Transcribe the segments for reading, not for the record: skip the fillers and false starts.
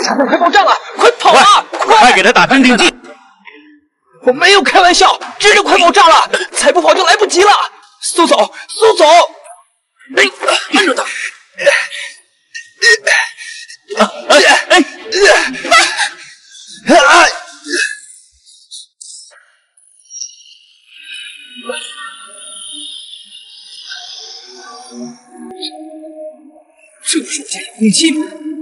材料快爆炸了，快跑啊！ 快给他打镇定剂！ 我没有开玩笑，真的快爆炸了，再不跑就来不及了！速走，速走！哎，慢着他！这不是我家遥控器吗？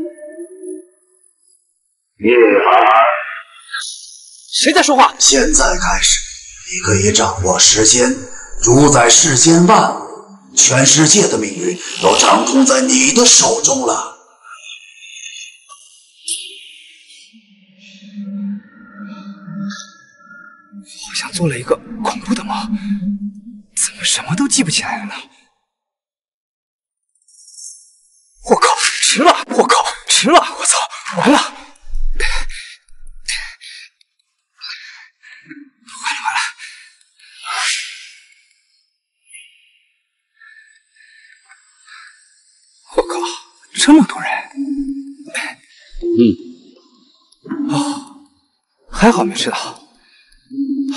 叶儿， 谁在说话？ 现在开始，你可以掌握时间，主宰世间万物，全世界的命运都掌控在你的手中了。 好像做了一个恐怖的梦，怎么什么都记不起来了呢？我靠，迟了！我靠，迟了！我操，完了！完了！我靠，这么多人！哦，还好没吃到。我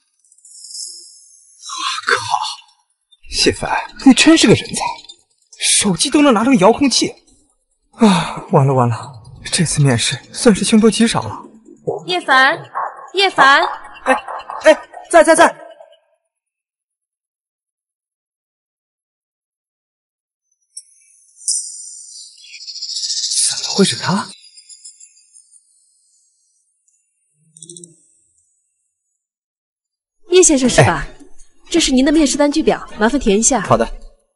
靠，谢凡，你真是个人才，手机都能拿成遥控器啊！完了完了，这次面试算是凶多吉少了。 叶凡，叶凡， 在。怎么会是他？ 叶先生是吧？这是您的面试单据表，麻烦填一下。 好的。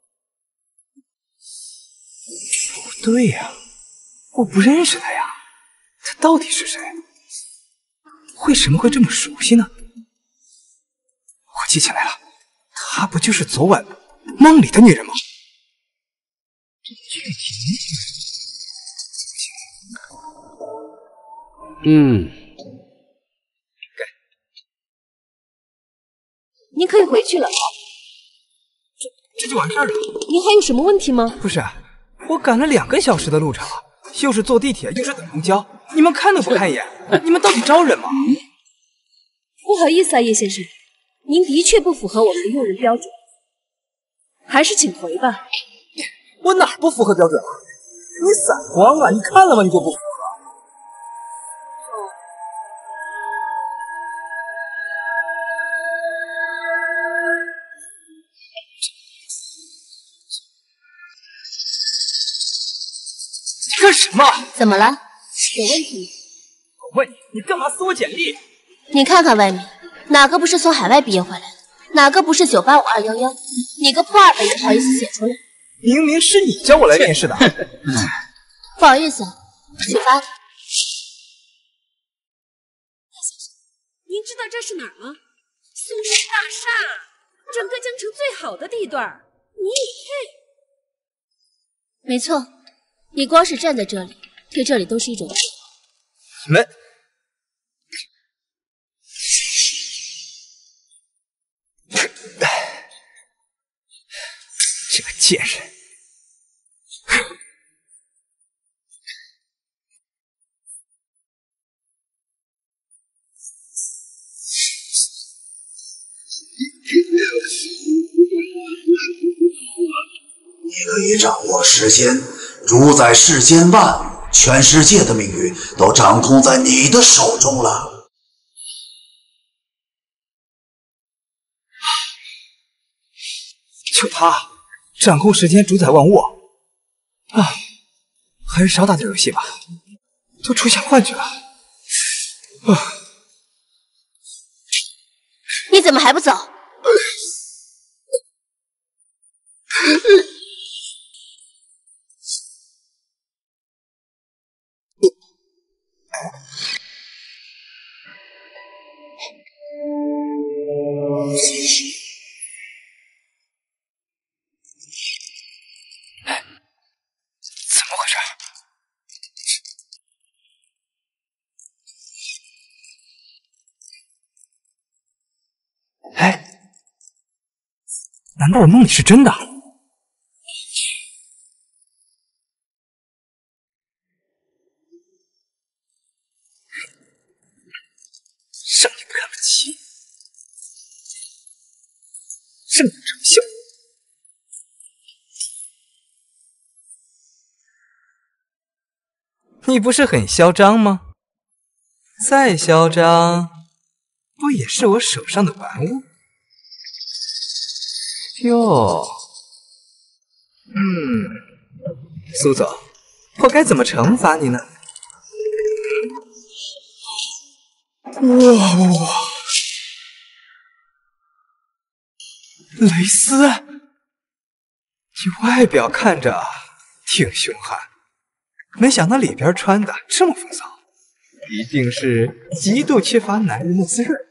不对呀，我不认识他呀，他到底是谁？为什么会这么熟悉呢？我记起来了，她不就是昨晚梦里的女人吗？这具体您可以回去了。 这就完事儿了。 您还有什么问题吗？ 不是，我赶了2个小时的路程，又是坐地铁，又是等公交，你们看都不看一眼，你们到底招人吗？ 不好意思啊，叶先生，您的确不符合我们的用人标准，还是请回吧。 我哪儿不符合标准了？你散光了，你看了吗？你就不符合。干什么？ 怎么了？ 有问题？ 我问你，你干嘛撕我简历？ 你看看外面，哪个不是从海外毕业回来的？哪个不是985-211？你个破2本也好意思写出来？ 明明是你叫我来面试的。 不好意思，许发。 您知道这是哪儿吗？苏氏大厦，整个江城最好的地段，你也配？ 没错，你光是站在这里，对这里都是一种侮辱。 你们。这个贱人！ 你可以掌握时间，主宰世间万物，全世界的命运都掌控在你的手中了。 就他掌控时间，主宰万物啊！还是少打点游戏吧，都出现幻觉了啊！ 你怎么还不走？ 怎么回事？哎，难道我梦里是真的？ 你不是很嚣张吗？再嚣张，不也是我手上的玩物？哟，苏总，我该怎么惩罚你呢？哇！蕾丝，你外表看着挺凶悍，没想到里边穿的这么风骚，一定是极度缺乏男人的滋润。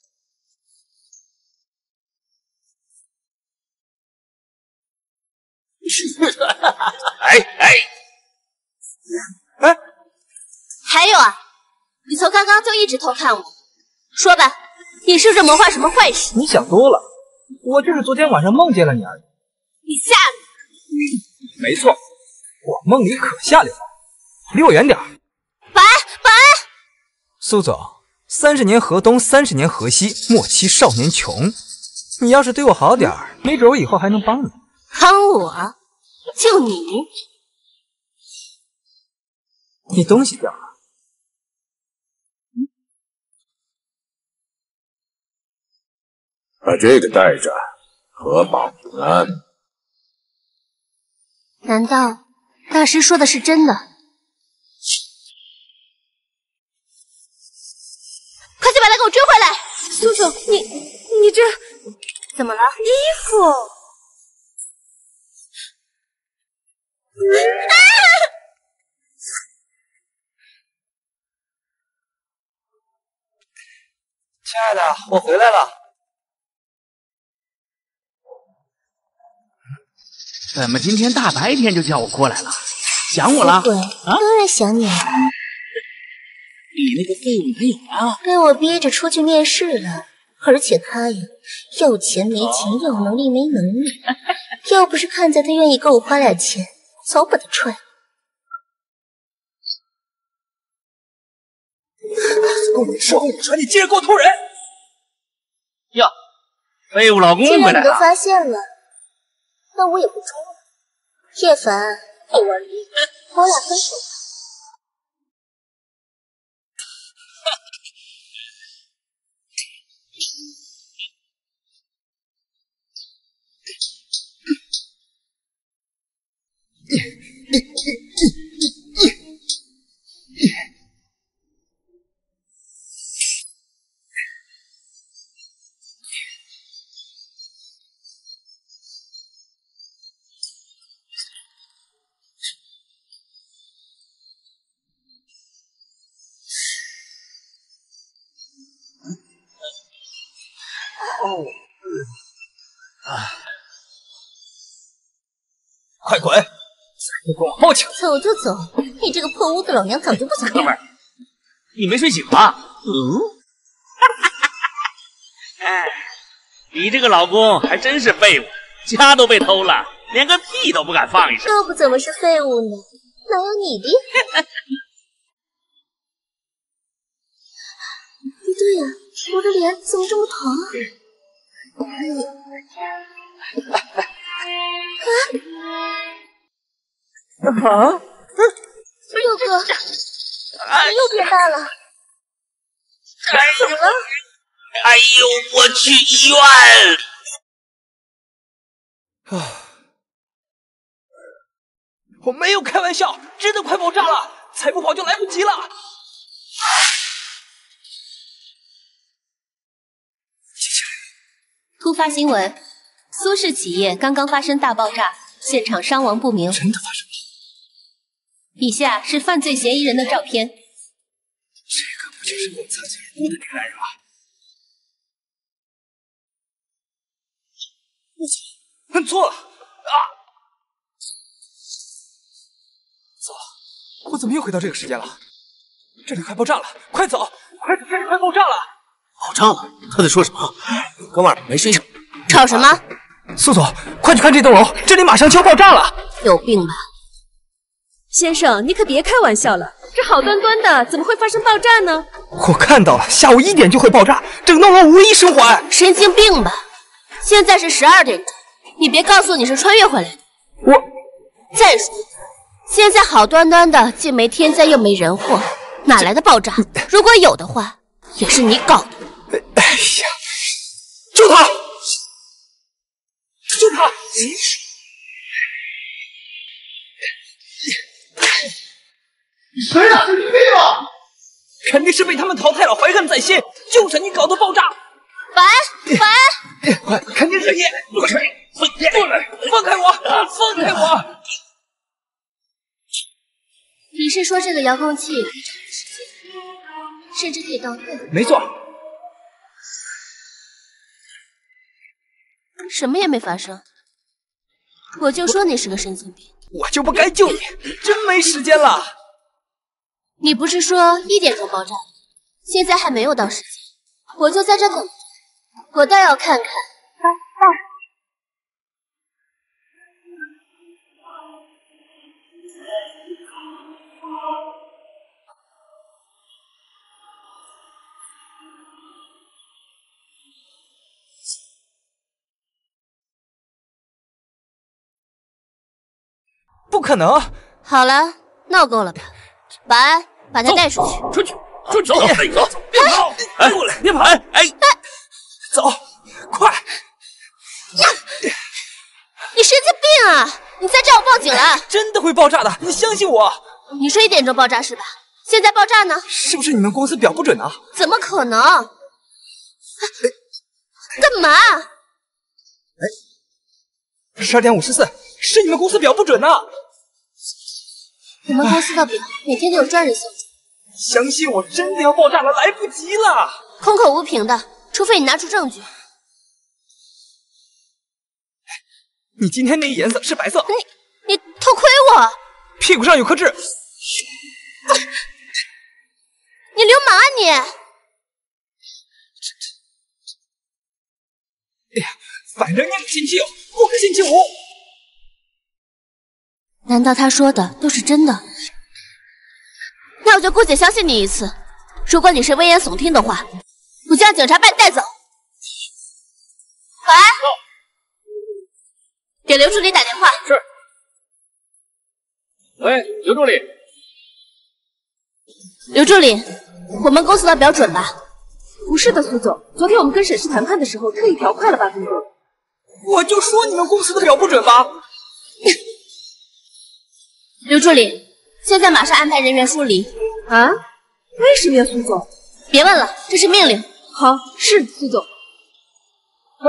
哎， 还有啊，你从刚刚就一直偷看我，说吧，你是不是谋划什么坏事？ 你想多了，我就是昨天晚上梦见了你而已。 你吓人！ 没错，我梦里可下流了，离我远点。 保安！ 苏总，30年河东，30年河西，莫欺少年穷。你要是对我好点儿，没准我以后还能帮你。 帮我？就你？ 你东西掉了。 把这个带着，可保平安。 难道大师说的是真的？快去把他给我追回来！ 苏总，你这怎么了？ 衣服？ 亲爱的，我回来了。 怎么今天大白天就叫我过来了？想我了？ 对，当然想你了。 你那个废物男友啊， 被我逼着出去面试了，而且他呀，要钱没钱，要能力没能力。要不是看在他愿意给我花点钱，早把他踹了。 跟我说，你竟然给我偷人！ 哟，废物老公既然你都回来了。 发现了，那我也不装了。叶凡，你玩腻了，我俩分手吧。 快滚！你给我报警！ 走就走，你这个破屋子老娘早就不想要。 你没睡醒吧？哎，你这个老公还真是废物，家都被偷了，连个屁都不敢放一声。 又不怎么是废物呢，哪有你厉害？不对呀，我的脸怎么这么疼啊？六哥，你又变大了，怎么了？ 哎呦，我去医院！ 我没有开玩笑，真的快爆炸了，再不跑就来不及了。 突发新闻：苏氏企业刚刚发生大爆炸，现场伤亡不明。 真的发生了？ 以下是犯罪嫌疑人的照片。 这个不就是我擦肩而过的那个男人吗？摁错了啊！糟了，我怎么又回到这个时间了？这里快爆炸了，快走！快走，这里快爆炸了！ 爆炸了？他在说什么？哥们儿，没睡醒？ 吵什么？ 苏总，快去看这栋楼，这里马上就要爆炸了！ 有病吧？ 先生，你可别开玩笑了，这好端端的怎么会发生爆炸呢？ 我看到了，下午1点就会爆炸，整栋楼无一生还。 神经病吧？现在是12点多，你别告诉我你是穿越回来的。 我再说， 现在好端端的，既没天灾又没人祸，哪来的爆炸？如果有的话，也是你搞的。 哎呀，救他！救他！谁呢？你病了？肯定是被他们淘汰了，怀恨在心，就是你搞的爆炸。 凡， 肯定是你！不是，放开我！放开我！ 你是说这个遥控器甚至可以倒退？ 没错。 什么也没发生，我就说你是个神经病。 我就不该救你，真没时间了。 你不是说1点钟爆炸？现在还没有到时间，我就在这等着。我倒要看看。 不可能！ 好了，闹够了吧？保安，把他带出去。 出去！走！ 别跑！过来！别跑！ 哎！ 走，快！ 你神经病啊！你再这样，我报警了！ 真的会爆炸的，你相信我。 你说1点钟爆炸是吧？现在爆炸呢？ 是不是你们公司表不准啊？ 怎么可能？干嘛 ？12点54，是你们公司表不准呢。 我们公司的表每天都有专人修整。 相信我，真的要爆炸了，来不及了。 空口无凭的，除非你拿出证据。 你今天那颜色是白色。 你偷窥我！ 屁股上有颗痣。 你流氓啊你！ 哎呀，反正你是星期六，不可星期五。 难道他说的都是真的？那我就姑且相信你一次。如果你是危言耸听的话，我就让警察把你带走。保安，给刘助理打电话。 是。喂，刘助理。 刘助理，我们公司的表准吧？ 不是的，苏总，昨天我们跟沈氏谈判的时候，特意调快了8分钟。 我就说你们公司的表不准吧。 刘助理，现在马上安排人员疏离。 啊？为什么呀，苏总？ 别问了，这是命令。 好，是苏总。 快！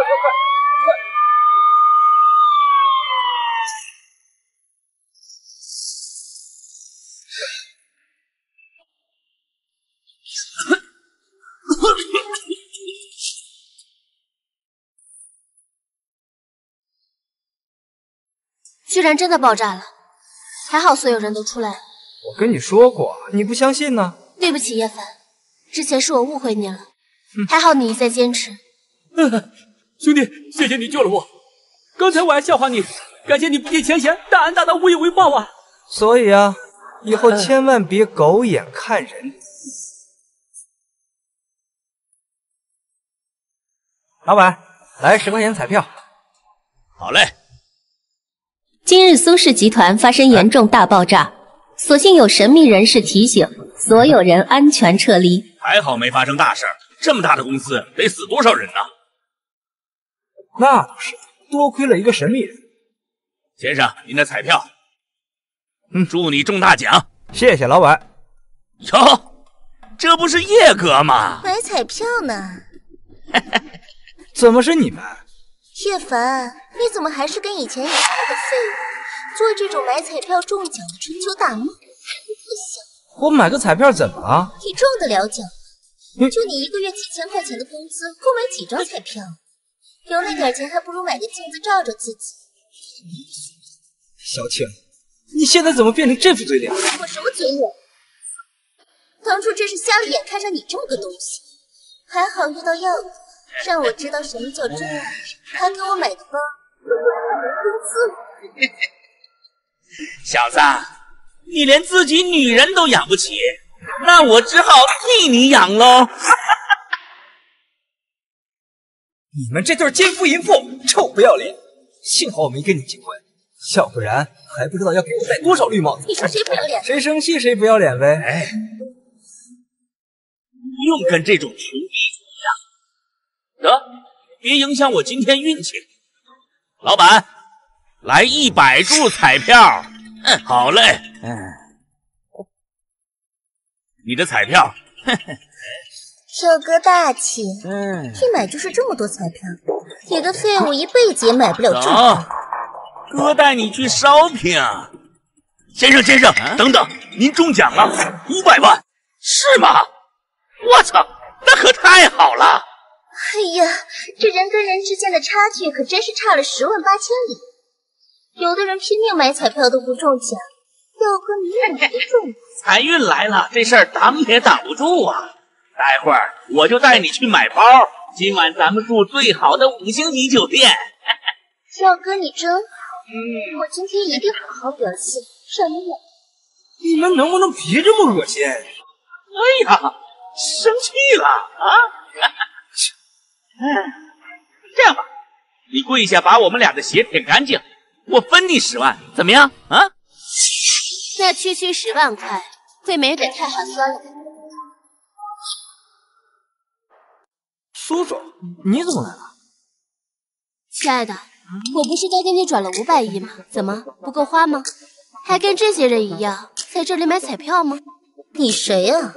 居然真的爆炸了，还好所有人都出来了。 我跟你说过，你不相信呢。 对不起，叶凡，之前是我误会你了。还好你一再坚持。 兄弟，谢谢你救了我。刚才我还笑话你，感谢你不计前嫌，大恩大德无以为报啊。 所以啊，以后千万别狗眼看人。老板，来10块钱彩票。 好嘞。 今日苏氏集团发生严重大爆炸，所幸有神秘人士提醒，所有人安全撤离。 还好没发生大事儿，这么大的公司得死多少人呢？ 那倒是，多亏了一个神秘人。 先生，您的彩票。祝你中大奖。 谢谢老板。 哟，这不是叶哥吗？ 买彩票呢？ 怎么是你们？ 叶凡，你怎么还是跟以前一样的废物？做这种买彩票中奖的春秋大梦，不像。 我买个彩票怎么了？ 你中得了奖？就你1个月几千块钱的工资，够买几张彩票？有那点钱，还不如买个镜子照照自己。 小青，你现在怎么变成这副嘴脸？ 我什么嘴脸？当初真是瞎了眼，看上你这么个东西。还好遇到耀哥，让我知道什么叫真爱，还给我买个包，工资。 小子，你连自己女人都养不起，那我只好替你养喽。 你们这对奸夫淫妇，臭不要脸！幸好我没跟你结婚， 要不然还不知道要给我戴多少绿帽子。 你说谁不要脸？ 谁生气谁不要脸呗。 哎，不用跟这种穷逼一样。得，别影响我今天运气。老板，来100注彩票。好嘞。你的彩票。 少哥大气，一买就是这么多彩票，你个废物一辈子也买不了这么多。 哥带你去 shopping。先生，等等，您中奖了500万，是吗？我操，那可太好了！ 哎呀，这人跟人之间的差距可真是差了10万8千里。有的人拼命买彩票都不中奖，耀哥你也没中。 财运来了，这事儿挡也挡不住啊！待会儿我就带你去买包，今晚咱们住最好的5星级酒店。 耀哥你真好，我今天一定好好表现。什么呀？ 你们能不能别这么恶心？ 哎呀，生气了啊！这样吧，你跪下把我们俩的鞋舔干净，我分你10万，怎么样啊？ 那区10万块，贵美有点太寒酸了。 叔叔，你怎么来了？ 亲爱的，我不是刚给你转了500亿吗？怎么不够花吗？还跟这些人一样在这里买彩票吗？你谁啊？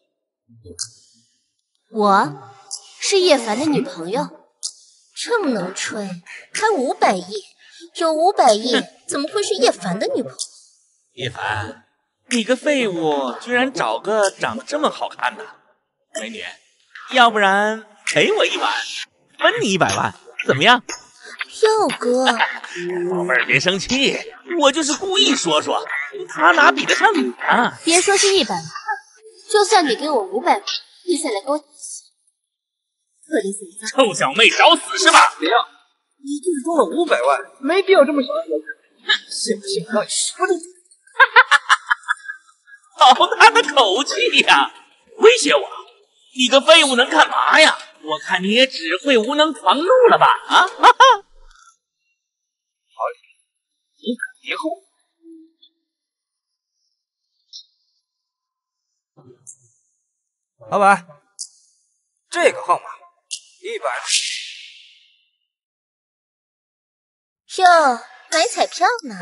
我是叶凡的女朋友。这么能吹，还500亿？有500亿，怎么会是叶凡的女朋友？ 叶凡，你个废物，居然找个长得这么好看的美女，要不然赔我1晚，分你100万，怎么样？ 耀哥， 宝贝儿别生气，我就是故意说说，他哪比得上你啊？ 别说是100万，就算你给我500万，你再来跟我打戏，可怜死你！ 臭小妹找死是吧？ 不要，你就是中了500万，没必要这么小气。信不信让你说着？ 好大的口气呀！威胁我？你个废物能干嘛呀？我看你也只会无能狂怒了吧？啊！哈哈。 好，你可别后悔。老板，这个号码100。 哟，买彩票呢？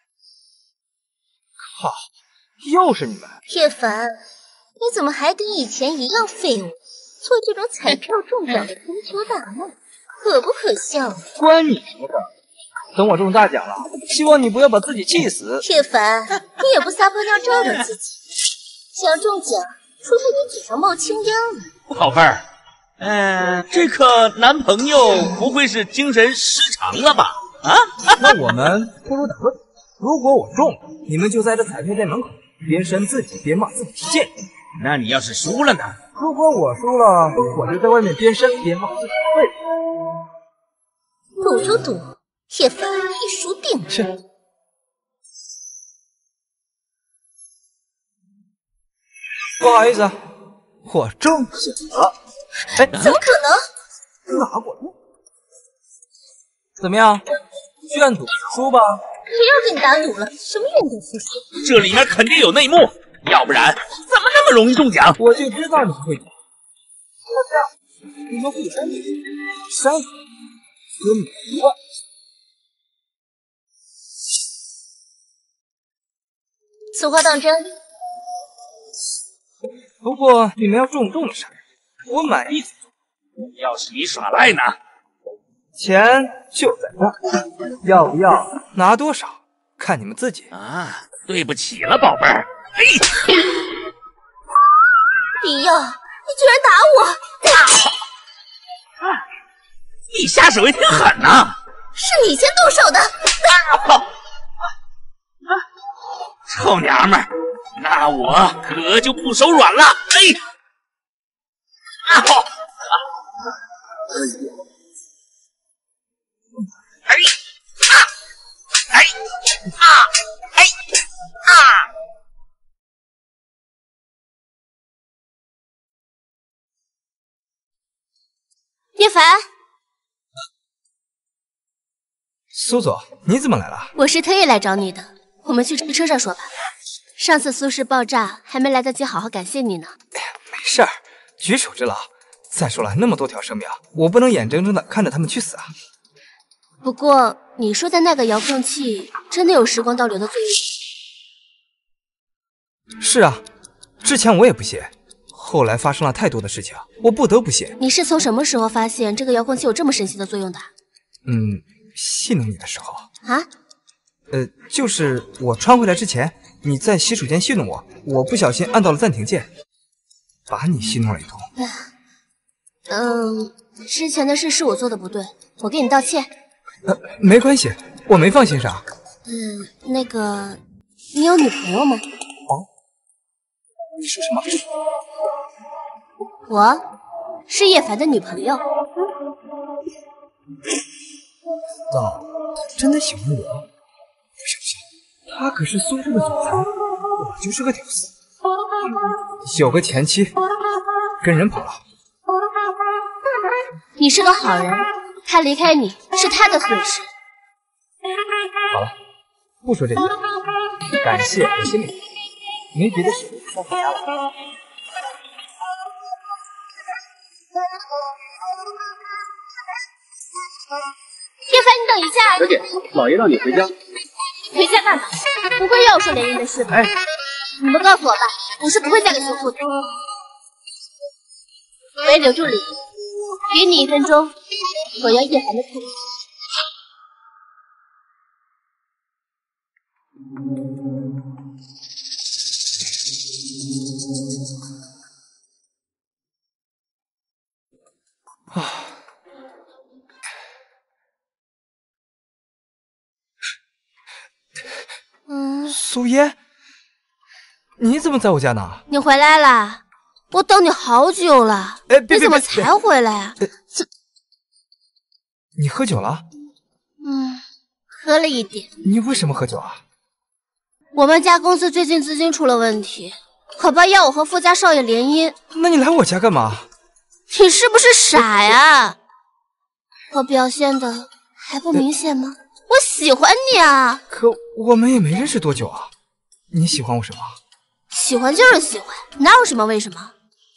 好，又是你们。 叶凡，你怎么还跟以前一样废物？做这种彩票中奖的春秋大梦，可不可笑？ 关你什么事？等我中大奖了，希望你不要把自己气死。 叶凡，你也不撒泡尿照照自己。想中奖，除非你嘴上冒青烟了。 宝贝儿，这个男朋友不会是精神失常了吧？啊？ 那我们不如打个赌，如果我中了，你们就在这彩票店门口边扇自己边骂自己是贱人。 那你要是输了呢？ 如果我输了，我就在外面边扇边骂自己废物。 赌就赌，叶凡，你输定了。 切，不好意思，我中奖了。哎， 怎么可能？ 拿过来。怎么样？愿赌服输吧？ 可又给你打赌了，什么愿赌服输？ 这里面肯定有内幕，要不然怎么那么容易中奖？ 我就知道你会中。那这样，你们互相删分你1万。 此话当真？ 不过你们要重重的杀人，我满意。 要是你耍赖呢？ 钱就在那儿，要不要拿多少，看你们自己。 啊，对不起了，宝贝儿。哎， 李耀，你居然打我！ 你下手也挺狠呐！ 是你先动手的。 臭娘们儿，那我可就不手软了。哎， 叶凡， 苏总，你怎么来了？ 我是特意来找你的，我们去车上说吧。上次苏氏爆炸，还没来得及好好感谢你呢。 没事儿，举手之劳。再说了，那么多条生命，我不能眼睁睁的看着他们去死啊。 不过你说的那个遥控器，真的有时光倒流的作用？ 是啊，之前我也不信，后来发生了太多的事情，我不得不信。 你是从什么时候发现这个遥控器有这么神奇的作用的？ 戏弄你的时候啊？ 就是我穿回来之前，你在洗手间戏弄我，我不小心按到了暂停键，把你戏弄了一通。 之前的事是我做的不对，我给你道歉。 没关系，我没放心上。 那个，你有女朋友吗？ 你说什么？ 我是叶凡的女朋友。 道真的喜欢我？不是不是，他可是苏氏的总裁，我就是个屌丝，有个前妻，跟人跑了。 你是个好人，他离开你是他的损失。 好了，不说这个，感谢我心里没别的事，先回家了。 叶凡，你等一下。 小姐，老爷让你回家。 回家干嘛？不会要说联姻的事吧？你们告诉我吧，我是不会嫁给苏富的。喂，刘助理，给你1分钟，我要叶凡的处理。 苏嫣，你怎么在我家呢？ 你回来啦！我等你好久了。你怎么才回来啊？ 你喝酒了？ 喝了一点。 你为什么喝酒啊？ 我们家公司最近资金出了问题，可爸要我和富家少爷联姻。 那你来我家干嘛？ 你是不是傻呀？我表现的还不明显吗？我喜欢你啊！ 可我们也没认识多久啊，你喜欢我什么？ 喜欢就是喜欢，哪有什么为什么？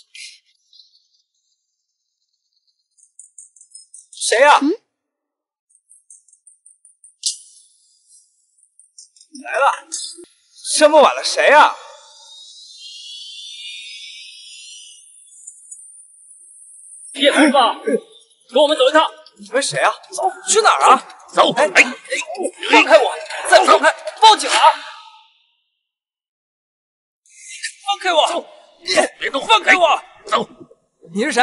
谁呀？来了，这么晚了，谁呀？ 叶师傅，跟我们走一趟。 你们谁啊？走，去哪儿啊？ 走！ 放开我！再不放开，报警啊！放开我！ 走！别动！ 放开我！ 走！ 你是谁？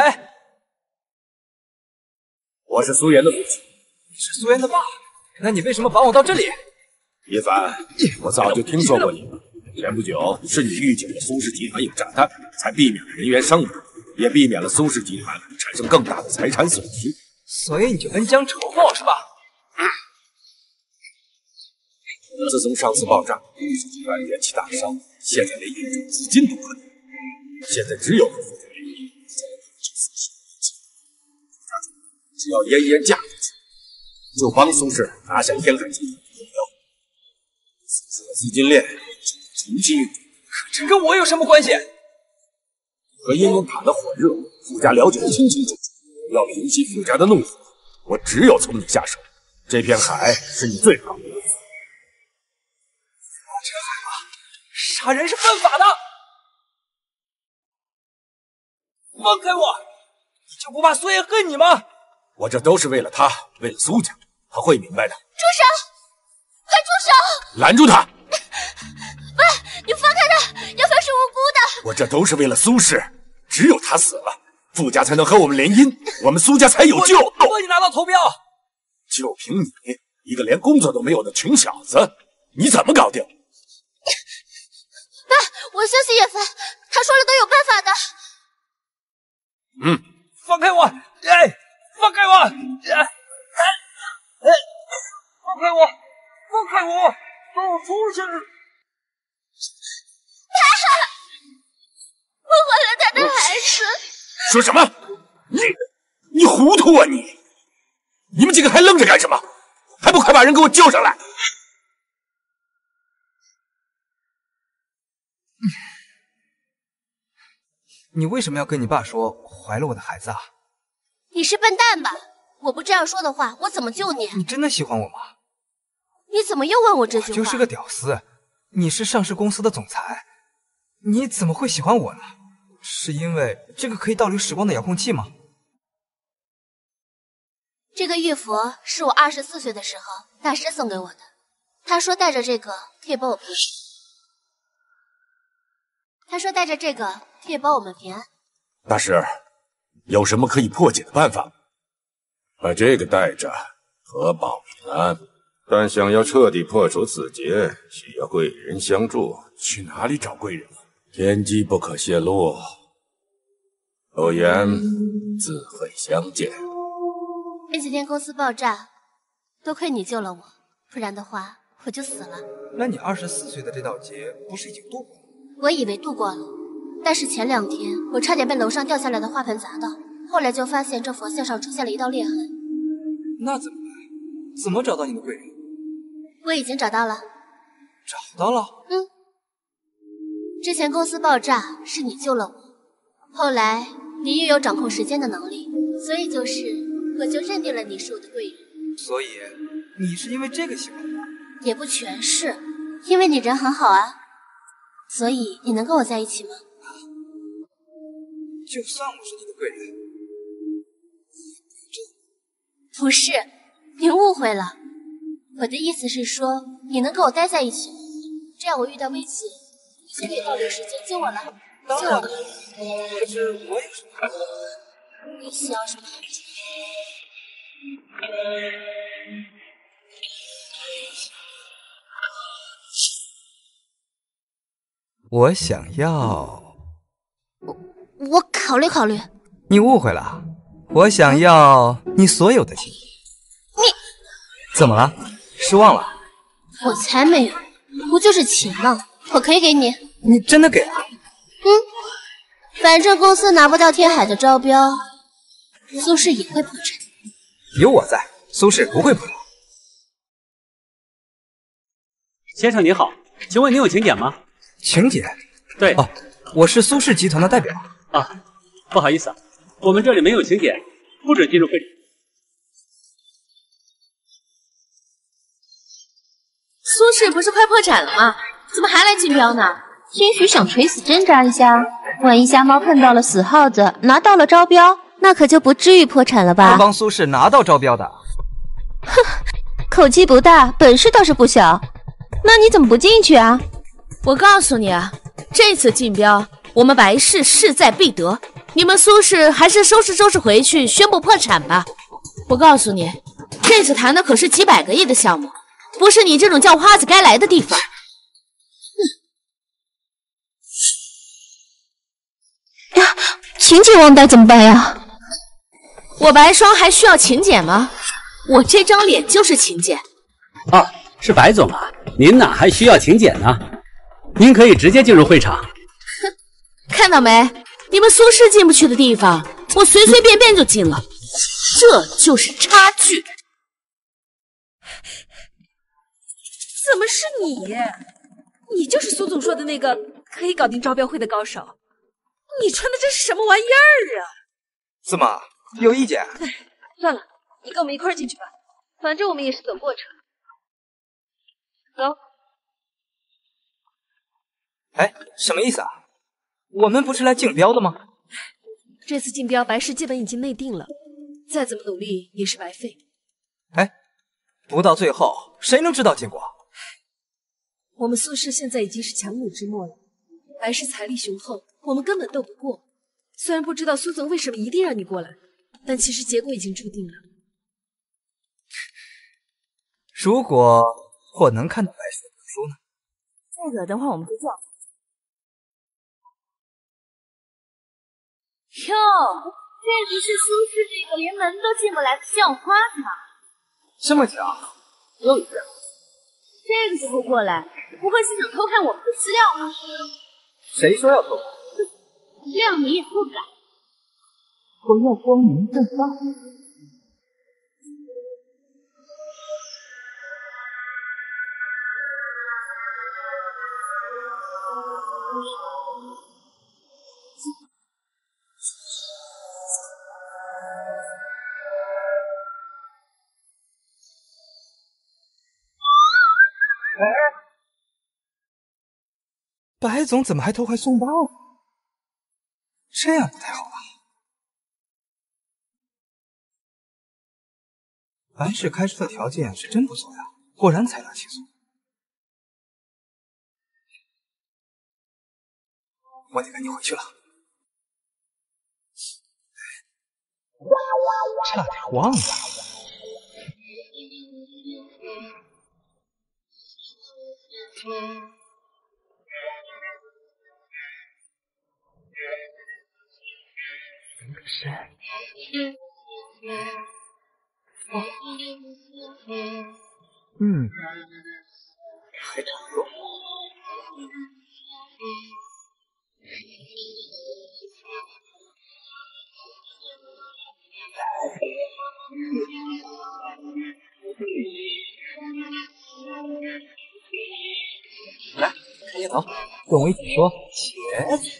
我是苏妍的父亲。 你是苏妍的爸？那你为什么绑我到这里？ 叶凡，我早就听说过你了。前不久是你预警了苏氏集团有炸弹，才避免了人员伤亡，也避免了苏氏集团产生更大的财产损失。 所以你就恩将仇报是吧？ 自从上次爆炸，苏氏集团元气大伤，现在连运转资金都困难。现在只有和富家联姻，才能控制苏氏的经济。只要嫣嫣嫁出去，就帮苏氏拿下天海集团的目标。苏氏的资金链重新运转。 这跟我有什么关系？ 和嫣嫣打得火热，富家了解得清清楚楚。要平息富家的怒火，我只有从你下手。这片海是你最好的。 这海啊，杀人是犯法的！放开我！你就不怕苏妍恨你吗？ 我这都是为了他，为了苏家，他会明白的。 住手！快住手！ 拦住他！ 喂，你放开他！叶凡是无辜的。 我这都是为了苏氏，只有他死了，富家才能和我们联姻，我们苏家才有救。 我帮你拿到投标。 就凭你一个连工作都没有的穷小子，你怎么搞定？ 爸，我相信叶凡，他说了都有办法的。 放开我！放开我！放开我！放开我！放我出去！ 我毁了他的孩子。 说什么？你糊涂啊你！你们几个还愣着干什么？ 还不快把人给我救上来！ 你为什么要跟你爸说怀了我的孩子啊？ 你是笨蛋吧？我不这样说的话，我怎么救你？ 你真的喜欢我吗？ 你怎么又问我这句话？ 我就是个屌丝，你是上市公司的总裁，你怎么会喜欢我呢？是因为这个可以倒流时光的遥控器吗？ 这个玉佛是我24岁的时候大师送给我的，他说带着这个可以帮我平安。平安。 大师，有什么可以破解的办法？ 把这个带着，可保平安。但想要彻底破除死结，需要贵人相助。 去哪里找贵人啊？ 天机不可泄露，有缘自会相见。 前几天公司爆炸，多亏你救了我，不然的话我就死了。 那你24岁的这道劫不是已经度过了？ 我以为度过了，但是前2天我差点被楼上掉下来的花盆砸到，后来就发现这佛像上出现了一道裂痕。 那怎么办？怎么找到你的贵人？ 我已经找到了。 找到了？ 之前公司爆炸是你救了我，后来你又有掌控时间的能力，所以我就认定了你是我的贵人。 所以你是因为这个喜欢我？ 也不全是，因为你人很好啊。所以你能跟我在一起吗？ 就算我是你的贵人， 不是，您误会了。我的意思是说，你能跟我待在一起吗？这样我遇到危险，你就可以倒流时间救我了。 当然了，可是我有什么好处？ 你想要什么好处？ 我想要…… 我考虑考虑。 你误会了，我想要你所有的情。 你怎么了？失望了？ 我才没有，不就是情吗？我可以给你。 你真的给啊？ 反正公司拿不到天海的招标，苏氏也会破产。 有我在，苏氏不会破。 先生您好，请问您有请柬吗？ 请柬？ 对。 哦，我是苏氏集团的代表。 啊，不好意思啊，我们这里没有请柬，不准进入会场。 苏氏不是快破产了吗？怎么还来竞标呢？ 兴许想垂死挣扎一下，万一瞎猫碰到了死耗子，拿到了招标，那可就不至于破产了吧？ 会帮苏氏拿到招标的。 哼，口气不大，本事倒是不小。那你怎么不进去啊？ 我告诉你啊，这次竞标我们白氏势在必得，你们苏氏还是收拾回去，宣布破产吧。我告诉你，这次谈的可是几百个亿的项目，不是你这种叫花子该来的地方。 呀，请柬忘带怎么办呀？ 我白霜还需要请柬吗？我这张脸就是请柬。 啊，是白总啊，您哪还需要请柬呢？您可以直接进入会场。 哼，看到没？你们苏氏进不去的地方，我随随便便就进了，这就是差距。怎么是你？你就是苏总说的那个可以搞定招标会的高手。你穿的这是什么玩意儿啊？ 怎么有意见？ 算了，你跟我们一块儿进去吧，反正我们也是走过场。走。 哎，什么意思啊？我们不是来竞标的吗？ 这次竞标白氏基本已经内定了，再怎么努力也是白费。 哎，不到最后谁能知道结果？ 我们苏氏现在已经是强弩之末了，白氏财力雄厚，我们根本斗不过。虽然不知道苏总为什么一定让你过来，但其实结果已经注定了。 如果我能看到白氏的书呢？ 再惹的话，我们就叫。 哟，这不是苏氏这个连门都进不来的校花吗？ 这么巧，又一个。 这个时候过来，不会是想偷看我们的资料吗？ 谁说要偷？ 料你也不敢。 我要光明正大。 白总怎么还偷还送包呢？这样不太好吧？白氏开出的条件是真不错呀，果然财大气粗。我得赶紧回去了，差点忘了。还差不多。来，开烟头，跟我一起说茄子。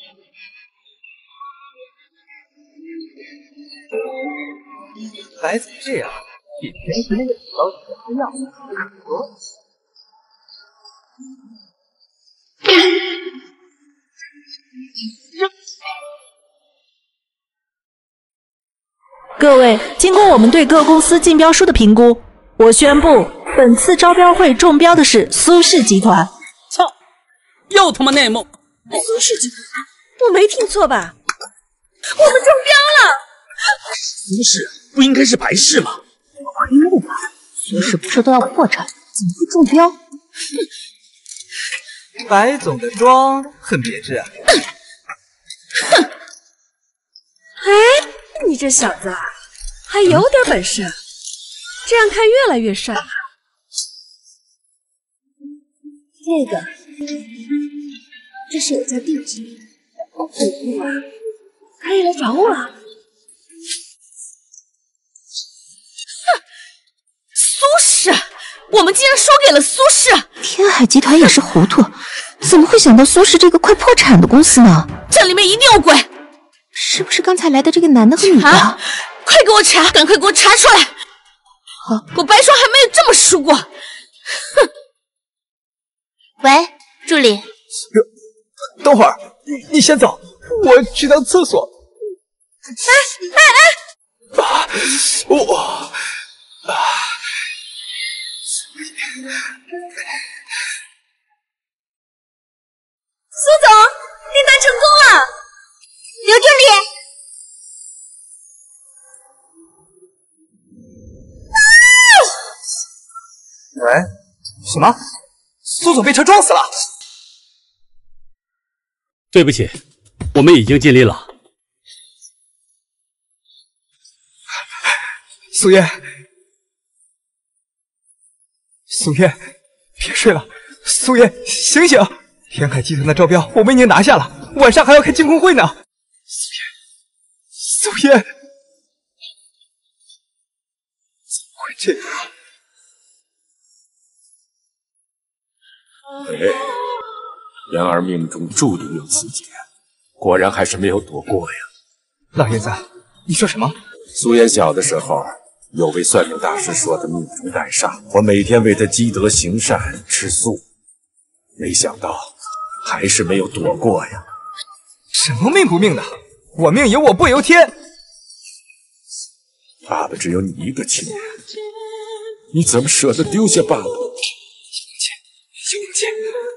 白怎么这样？比平时那个小姐的样子可多。 各位，经过我们对各公司竞标书的评估，我宣布本次招标会中标的是苏氏集团。 操，又他妈内幕！ 苏氏集团，我没听错吧？我们中标了！ 苏氏不应该是白氏吗？ 亏了吧！苏氏不是都要破产，怎么会中标？ 白总的妆很别致啊。 哼！哎，你这小子啊，还有点本事，这样看越来越帅了。 这是有家地址， 可以来找我啊！哼，苏氏，我们竟然输给了苏氏！ 天海集团也是糊涂，怎么会想到苏氏这个快破产的公司呢？ 这里面一定有鬼！ 是不是刚才来的这个男的和女的？ 快给我查，赶快给我查出来！ 好， 我白霜还没有这么输过。哼！ 喂，助理。 等会儿，你先走，我去趟厕所。 苏总，订单成功了！ 刘助理。 喂，什么？苏总被车撞死了？ 对不起，我们已经尽力了。 苏叶，苏叶，别睡了，苏叶，醒醒！天海集团的招标我们已经拿下了，晚上还要开竞控会呢。苏叶，怎么会这样？ 哎，然而命中注定有此劫，果然还是没有躲过呀。 老爷子，你说什么？ 苏妍小的时候，有位算命大师说的命中带煞，我每天为他积德行善吃素，没想到还是没有躲过呀。 什么命不命的？我命由我不由天。 爸爸只有你一个亲人，你怎么舍得丢下爸爸？ 勇气，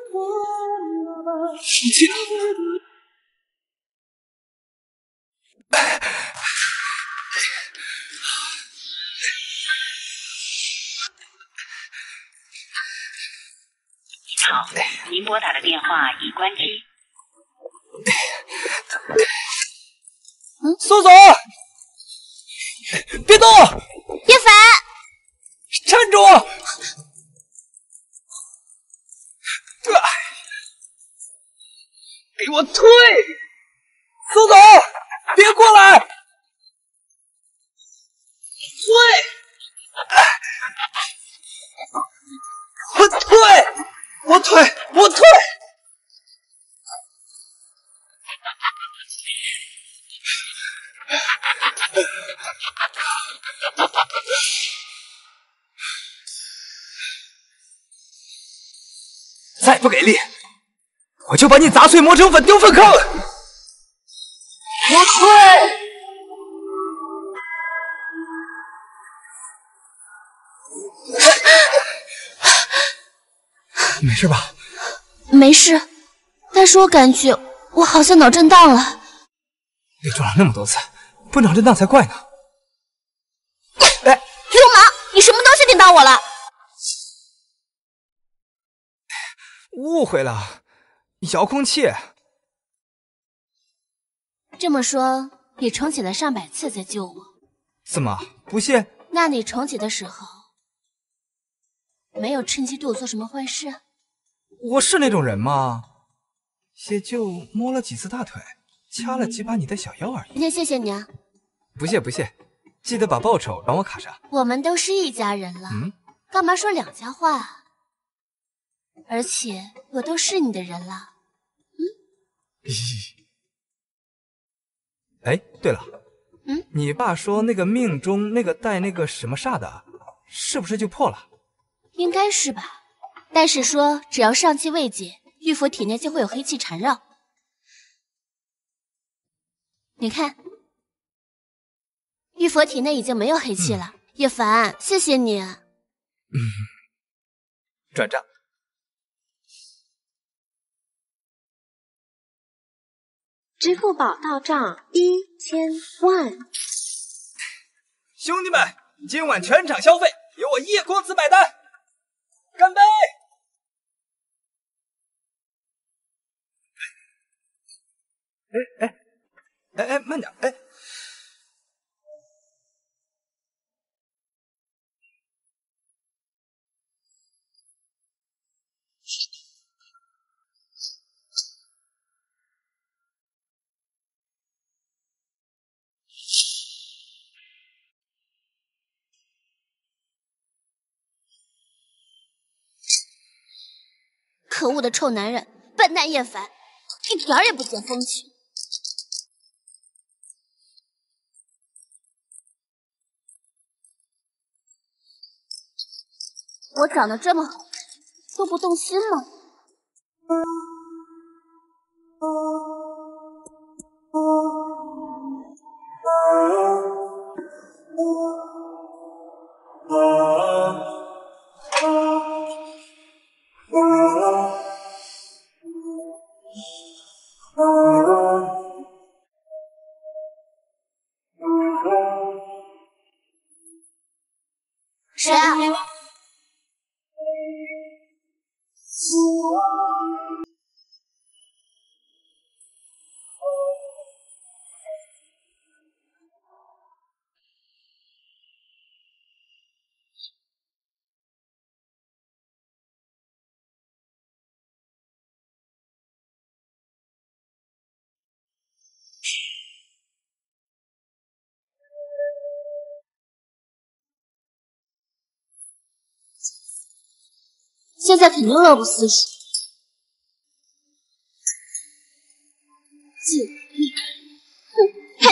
好，您拨打的电话已关机。 苏总，别动！ 叶凡， 站住！给我退！苏总，别过来！退！我退！ 我退，我退！再不给力，我就把你砸碎磨成粉丢粪坑！我退！你没事吧？ 没事，但是我感觉我好像脑震荡了。 被撞了那么多次，不脑震荡才怪呢！哎， 流氓，你什么东西顶到我了？ 误会了，遥控器。 这么说，你重启了上百次才救我？ 怎么不信？ 那你重启的时候，没有趁机对我做什么坏事？ 我是那种人吗？也就摸了几次大腿，掐了几把你的小腰而已。 那谢谢你啊。 不谢不谢，记得把报酬让我卡上。 我们都是一家人了，干嘛说两家话啊？而且我都是你的人了。 哎，对了，你爸说那个命中那个带那个什么煞的，是不是就破了？ 应该是吧。但是说只要煞气未解，玉佛体内就会有黑气缠绕。你看，玉佛体内已经没有黑气了。叶凡，谢谢你。 转账。 支付宝到账1000万。 兄弟们，今晚全场消费由我叶公子买单，干杯！哎，慢点，哎。 可恶的臭男人，笨蛋叶凡，一点也不解风情。我长得这么好看，都不动心吗？谁啊？现在肯定乐不思蜀。记忆，哼，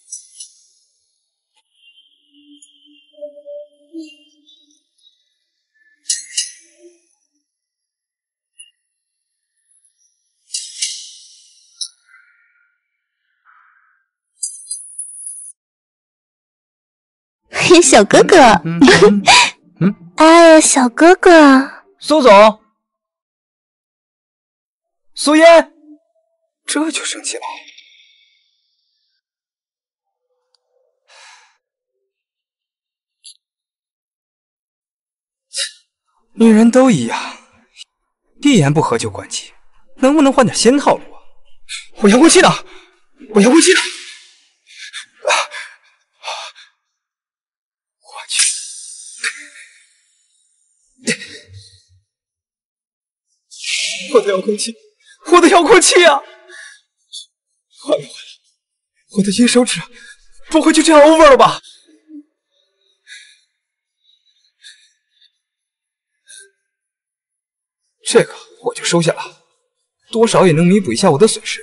嘿，小哥哥，哎呀，小哥哥。 苏总，苏烟，这就生气了。女人都一样，一言不合就关机，能不能换点新套路啊？我遥控器呢？我遥控器呢？我去！我的遥控器，我的遥控器啊！坏了坏了，我的银手指不会就这样 over 了吧？ 这个我就收下了，多少也能弥补一下我的损失。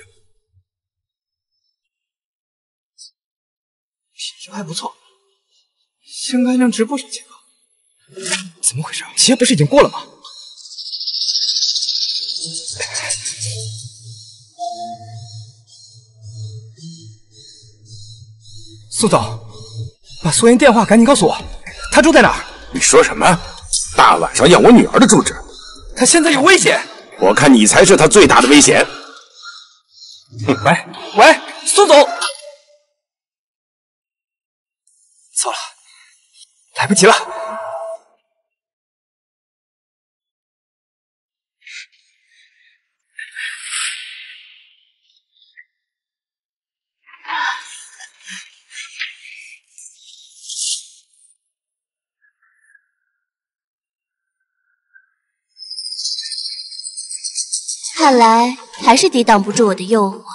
品质还不错，应该能值不少钱吧？怎么回事？节不是已经过了吗？苏总，把苏妍电话赶紧告诉我，她住在哪儿？ 你说什么？大晚上要我女儿的住址？ 她现在有危险！ 我看你才是她最大的危险。 喂，苏总，错了，来不及了。 看来还是抵挡不住我的诱惑。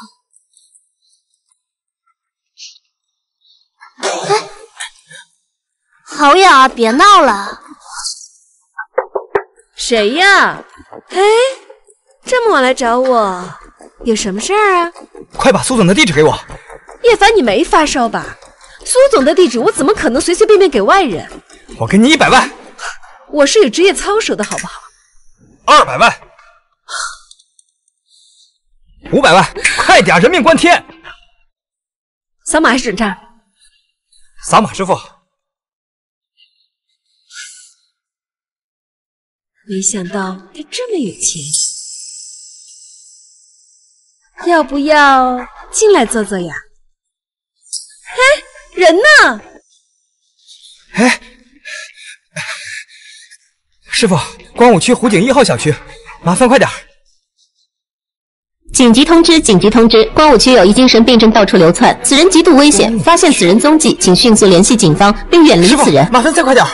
哎，好痒啊！别闹了。 谁呀？哎，这么晚来找我，有什么事儿啊？ 快把苏总的地址给我。 叶凡，你没发烧吧？苏总的地址我怎么可能随随便便给外人？ 我给你100万。 我是有职业操守的好不好 ？200万。500万，快点，人命关天！ 扫码还是转账？ 扫码支付。 没想到他这么有钱，要不要进来坐坐呀？哎，人呢？ 哎，师傅，光武区湖景1号小区，麻烦快点。 紧急通知！紧急通知！光武区有一精神病症到处流窜，此人极度危险，发现此人踪迹，请迅速联系警方，并远离此人。 麻烦再快点！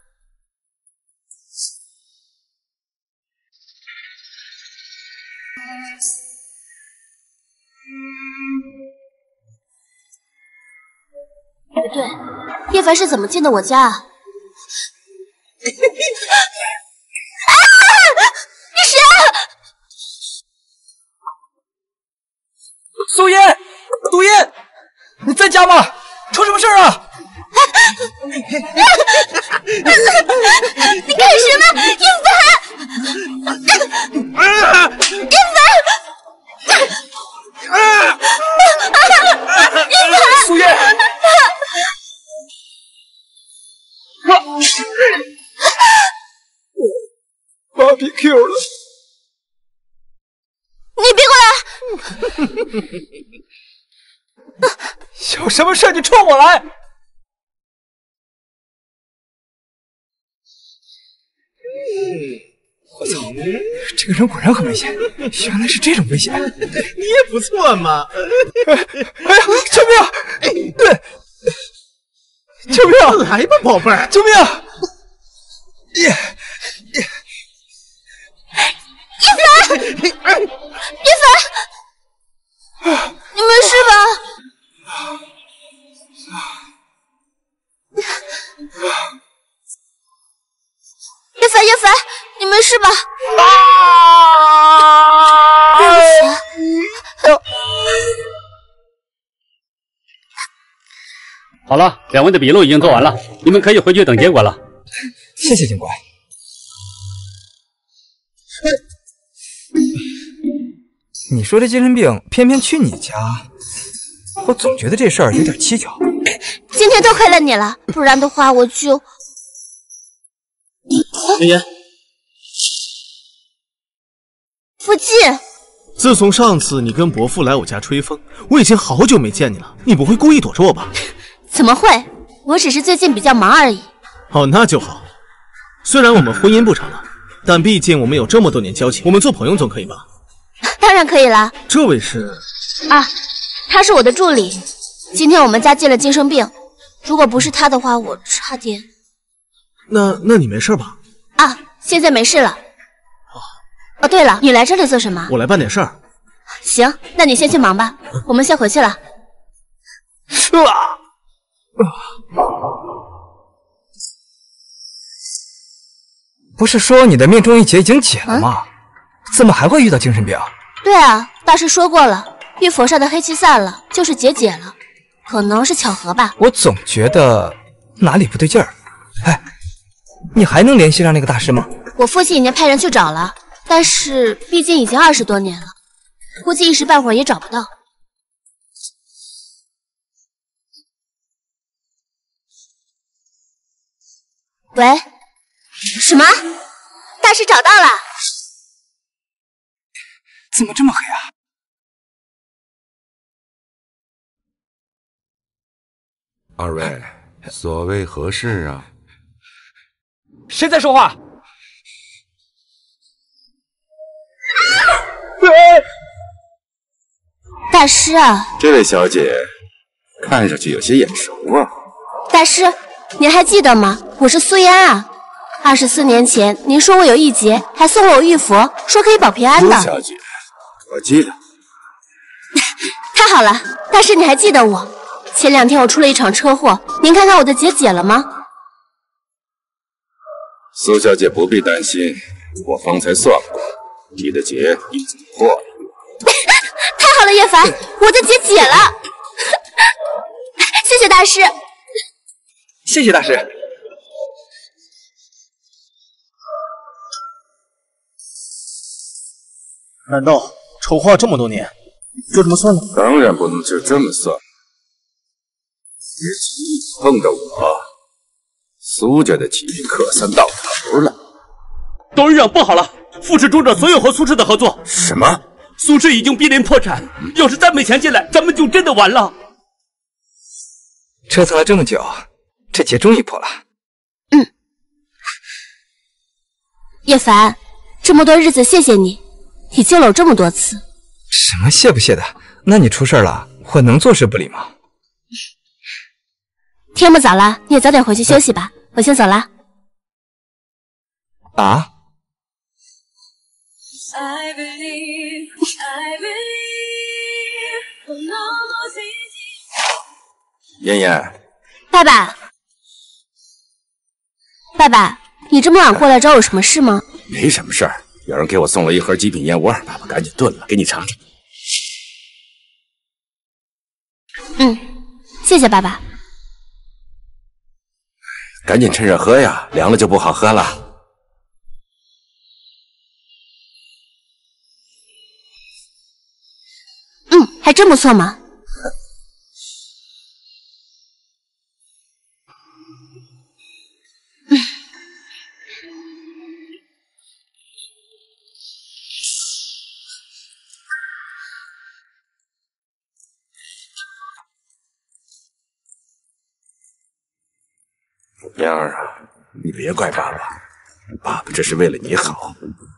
不对，叶凡是怎么进的我家啊？你谁？ 苏妍，杜妍，你在家吗？出什么事儿啊？ 你干什么？叶凡！叶凡！ 苏妍，BBQ 了！ 你别过来！ 有什么事你冲我来！我操，这个人果然很危险，原来是这种危险。 你也不错嘛！ 哎呀，救命！对，救命！ 来吧，宝贝儿！ 救命！ 叶凡，叶凡，你没事吧？叶凡，你没事吧？对不起。 好了，两位的笔录已经做完了，你们可以回去等结果了。 谢谢警官。你说这精神病偏偏去你家，我总觉得这事儿有点蹊跷。 今天多亏了你了，不然的话我就…… 妍妍， 福晋， 自从上次你跟伯父来我家吹风，我已经好久没见你了，你不会故意躲着我吧？ 怎么会？我只是最近比较忙而已。 哦，那就好。虽然我们婚姻不成了，但毕竟我们有这么多年交情，我们做朋友总可以吧？ 当然可以了。 这位是？ 啊，他是我的助理。今天我们家进了精神病，如果不是他的话，我差点…… 那你没事吧？ 啊，现在没事了。哦，对了，你来这里做什么？ 我来办点事儿。 行，那你先去忙吧，我们先回去了。 不是说你的命中一劫已经解了吗？ 怎么还会遇到精神病？ 对啊，大师说过了，玉佛上的黑气散了，就是结解了，可能是巧合吧。 我总觉得哪里不对劲儿。哎，你还能联系上那个大师吗？ 我父亲已经派人去找了，但是毕竟已经20多年了，估计一时半会儿也找不到。喂，什么？大师找到了？ 怎么这么黑啊？ 二位，所谓何事啊？ 谁在说话？ 大师啊！ 这位小姐看上去有些眼熟啊。 大师，您还记得吗？我是苏妍啊。24年前，您说我有一劫，还送了我玉佛，说可以保平安的。 苏小姐，我记得。 太好了，大师你还记得我？前2天我出了一场车祸，您看看我的结解了吗？ 苏小姐不必担心，我方才算过，你的结已经破了。 太好了，叶凡，我的结解了！谢谢大师。 谢谢大师。 难道筹划这么多年，就这么算了？ 当然不能就这么算。碰着我，苏家的棋可算到头了。 董事长，不好了！富氏中者所有和苏氏的合作。 什么？ 苏氏已经濒临破产，要是再没钱进来，咱们就真的完了。 折腾了这么久，这结终于破了。 叶凡，这么多日子谢谢你，你救了我这么多次。 什么谢不谢的？那你出事了，我能坐视不理吗？ 天不早了，你也早点回去休息吧，我先走了。 啊？ 妍妍， 爸爸，爸爸，你这么晚过来找我有什么事吗？ 没什么事儿，有人给我送了一盒极品燕窝，爸爸赶紧炖了，给你尝尝。 谢谢爸爸。 赶紧趁热喝呀，凉了就不好喝了。 还真不错嘛。 燕儿啊，你别怪爸爸，爸爸这是为了你好。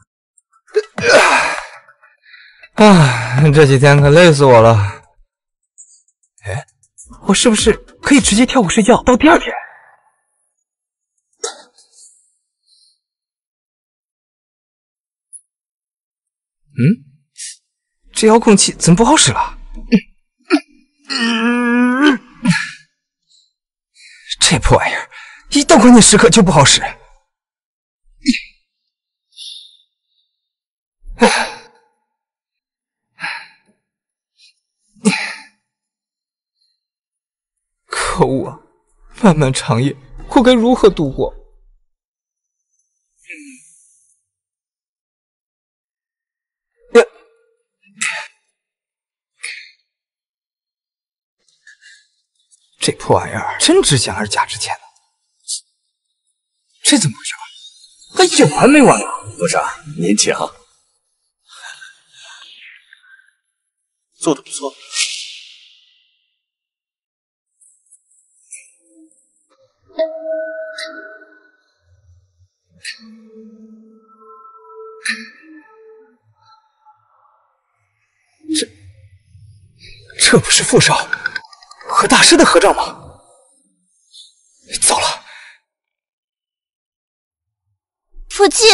这几天可累死我了。哎，我是不是可以直接跳舞睡觉到第2天？这遥控器怎么不好使了？这破玩意儿，一到关键时刻就不好使。可恶啊！漫漫长夜，我该如何度过？这破玩意儿真值钱还是假值钱呢？这怎么回事？还有完没完啊？ 部长，您请。 做得不错。 这不是傅少和大师的合照吗？糟了！ 傅进，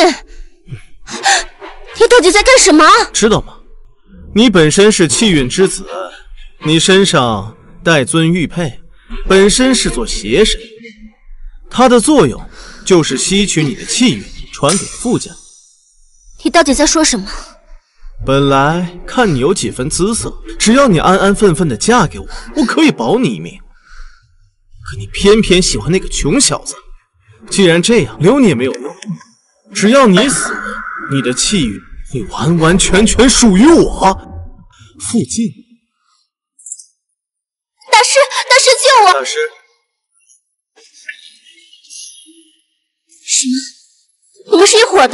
你到底在干什么？ 知道吗？你本身是气运之子，你身上带尊玉佩，本身是座邪神，它的作用就是吸取你的气运传给傅家。 你到底在说什么？ 本来看你有几分姿色，只要你安安分分的嫁给我，我可以保你一命。可你偏偏喜欢那个穷小子，既然这样，留你也没有用。只要你死，你的气运会完完全全属于我。傅静， 大师救我！ 大师， 什么？你们是一伙的？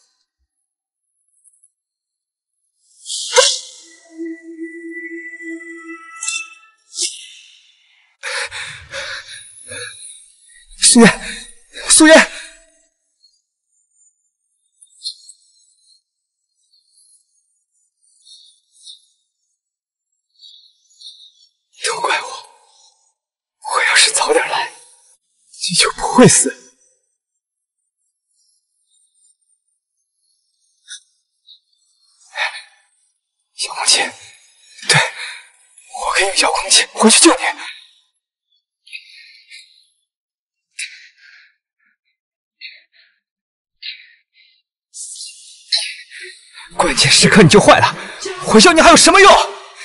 苏烟，苏烟，都怪我！我要是早点来，你就不会死。遥控器，对，我可以用遥控器回去救你。关键时刻你就坏了，回救你还有什么用？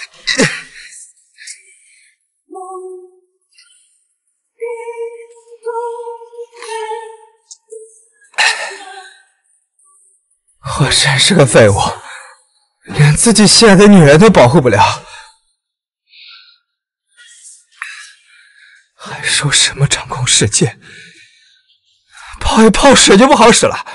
我真是个废物，连自己心爱的女人都保护不了，还说什么掌控世界？泡一泡水就不好使了。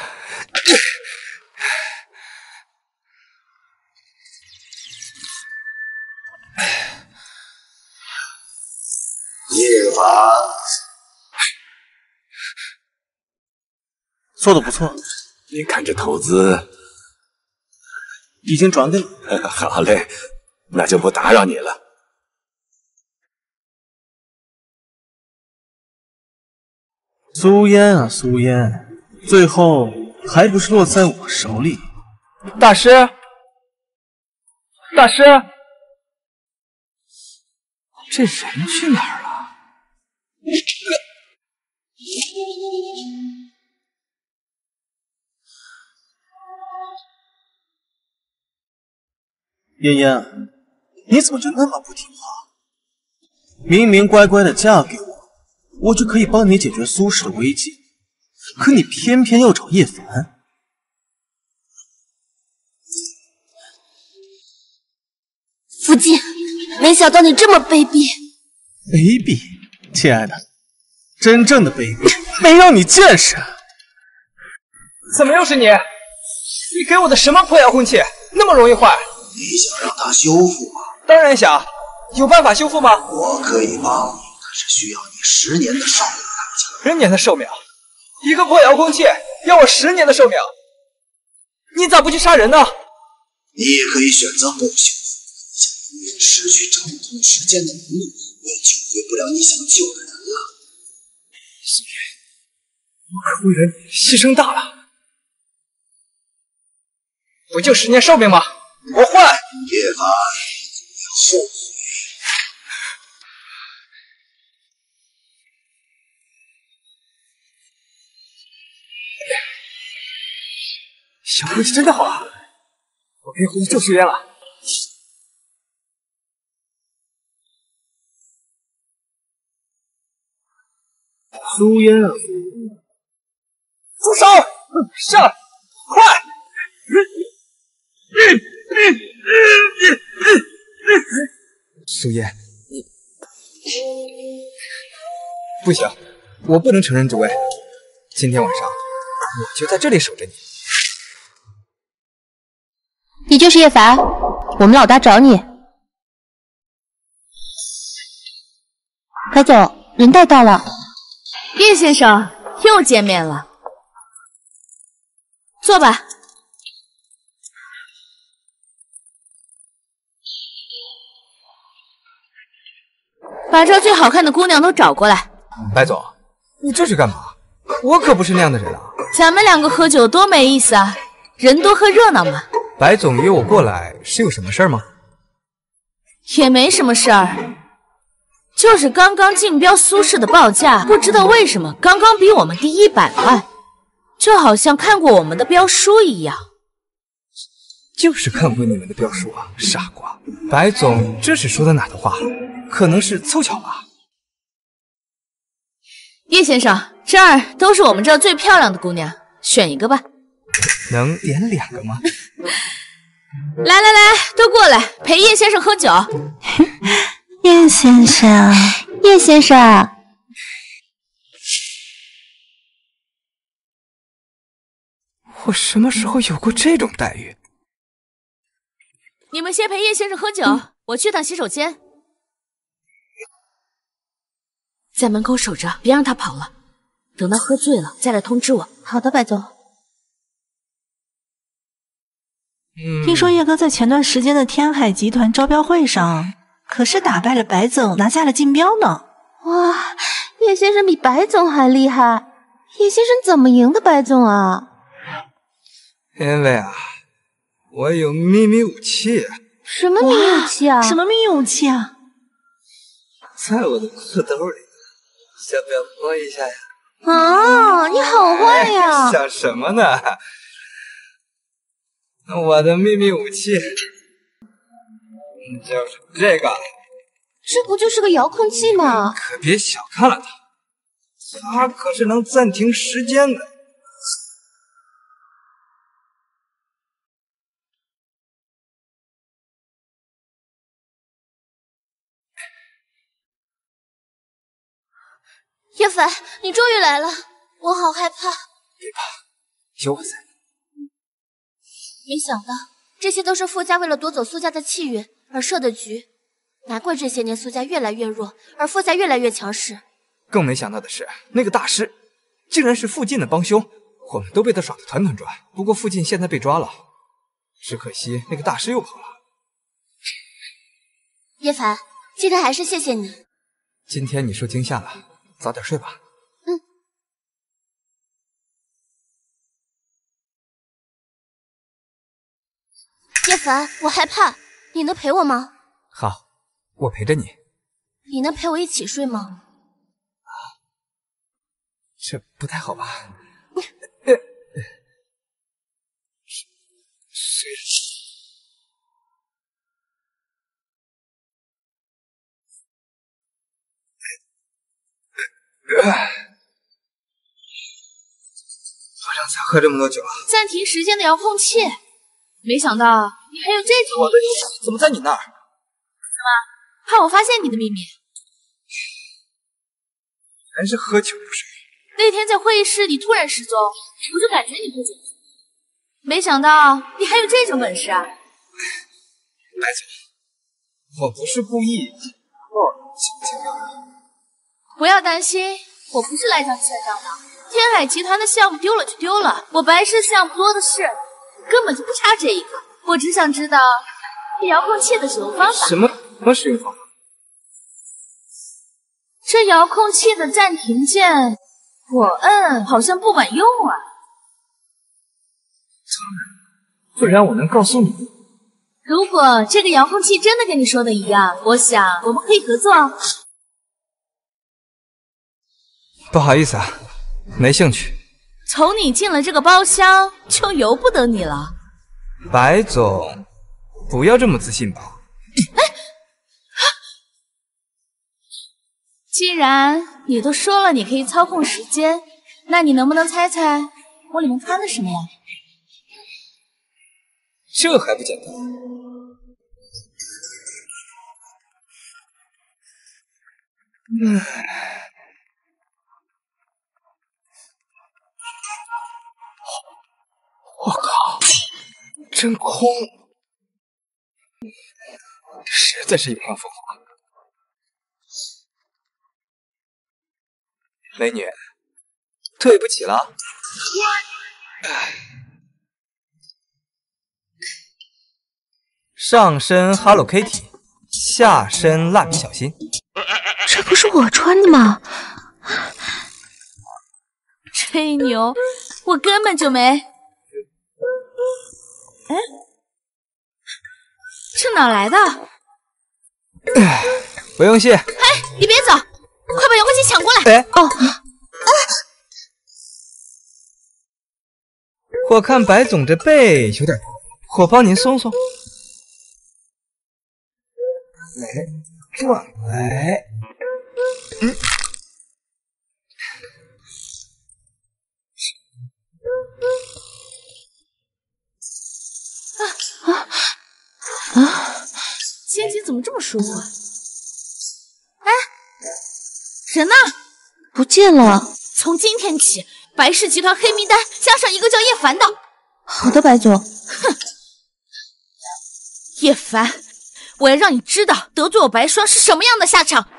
叶凡， 做得不错。 你看这投资已经转给你。 好嘞，那就不打扰你了。 苏烟啊苏烟，最后还不是落在我手里。 大师，大师，这人去哪儿了？ 嫣嫣，你怎么就那么不听话？明明乖乖的嫁给我，我就可以帮你解决苏氏的危机，可你偏偏要找叶凡。 福晋，没想到你这么卑鄙。 卑鄙，亲爱的，真正的卑鄙，没让你见识。 怎么又是你？你给我的什么破遥控器，那么容易坏？ 你想让它修复吗？ 当然想，有办法修复吗？ 我可以帮你，可是需要你10年的寿命。 10年的寿命？一个破遥控器要我10年的寿命？你咋不去杀人呢？ 你也可以选择不修复。你想永远失去掌控时间的能力，也救回不了你想救的人了。 苏月，我可为了你牺牲大了。不就10年寿命吗？我换。 叶凡，你要后悔。 小空气真的好啊！我可以回去救苏烟了。 苏烟啊， 住手！上来，快！苏烟，不行，我不能承认这位。今天晚上我就在这里守着你。 你就是叶凡，我们老大找你。白总，人带到了。 叶先生，又见面了，坐吧。把这最好看的姑娘都找过来。 白总，你这是干嘛？我可不是那样的人啊！ 咱们2个喝酒多没意思啊，人多喝热闹嘛。 白总约我过来是有什么事儿吗？ 也没什么事儿，就是刚刚竞标苏氏的报价，不知道为什么刚刚比我们低100万，就好像看过我们的标书一样。 就是看过你们的标书啊，傻瓜！白总这是说的哪的话？可能是凑巧吧。 叶先生，这儿都是我们这儿最漂亮的姑娘，选一个吧。 能连2个吗？ 来来来，都过来陪叶先生喝酒。 叶先生， 叶先生， 我什么时候有过这种待遇？ 你们先陪叶先生喝酒，我去趟洗手间。在门口守着，别让他跑了。等他喝醉了再来通知我。 好的，白总。 听说叶哥在前段时间的天海集团招标会上，可是打败了白总，拿下了竞标呢。 哇，叶先生比白总还厉害！叶先生怎么赢的白总啊？ 因为啊，我有秘密武器。 什么秘密武器啊？ 什么秘密武器啊？ 在我的裤兜里，要不要摸一下呀？ 啊，你好坏呀！ 想什么呢？我的秘密武器就是这个。 这不就是个遥控器吗？ 可别小看了它，它可是能暂停时间的。 叶凡，你终于来了，我好害怕。 别怕，有我在。 没想到这些都是傅家为了夺走苏家的气运而设的局，难怪这些年苏家越来越弱，而傅家越来越强势。 更没想到的是，那个大师竟然是傅进的帮凶，我们都被他耍得团团转。不过傅进现在被抓了，只可惜那个大师又跑了。 叶凡，今天还是谢谢你。 今天你受惊吓了，早点睡吧。 叶凡，我害怕，你能陪我吗？ 好，我陪着你。 你能陪我一起睡吗？ 这不太好吧？睡。早上才喝这么多酒啊？ 暂停时间的遥控器。没想到你还有这种我的手怎么在你那儿？ 怎么？怕我发现你的秘密？ 还是喝酒不睡？ 那天在会议室里突然失踪，我就感觉你不准。没想到你还有这种本事啊！ 白总，我不是故意竞标的。 不要担心，我不是来找你算账的。天海集团的项目丢了就丢了，我白氏项目多的是。根本就不差这一个，我只想知道这遥控器的使用方法。 什么使用方法？ 这遥控器的暂停键，我摁好像不管用啊。 不然我能告诉你。 如果这个遥控器真的跟你说的一样，我想我们可以合作哦。 不好意思啊，没兴趣。 从你进了这个包厢，就由不得你了。 白总，不要这么自信吧。 既然你都说了你可以操控时间，那你能不能猜猜我里面穿的什么呀？ 这还不简单？我靠，真空，实在是有点疯狂。美女，对不起了。上身 Hello Kitty， 下身蜡笔小新。 这不是我穿的吗？ 吹牛，我根本就没。哎，这哪来的？ 不用谢。 哎，你别走，快把遥控器抢过来！ 哎，哦，我看白总这背有点我帮您松松。来，转来。 肩颈怎么这么舒服啊？哎，人呢？ 不见了。 从今天起，白氏集团黑名单加上一个叫叶凡的。 好的，白总。 哼，叶凡，我要让你知道得罪我白霜是什么样的下场。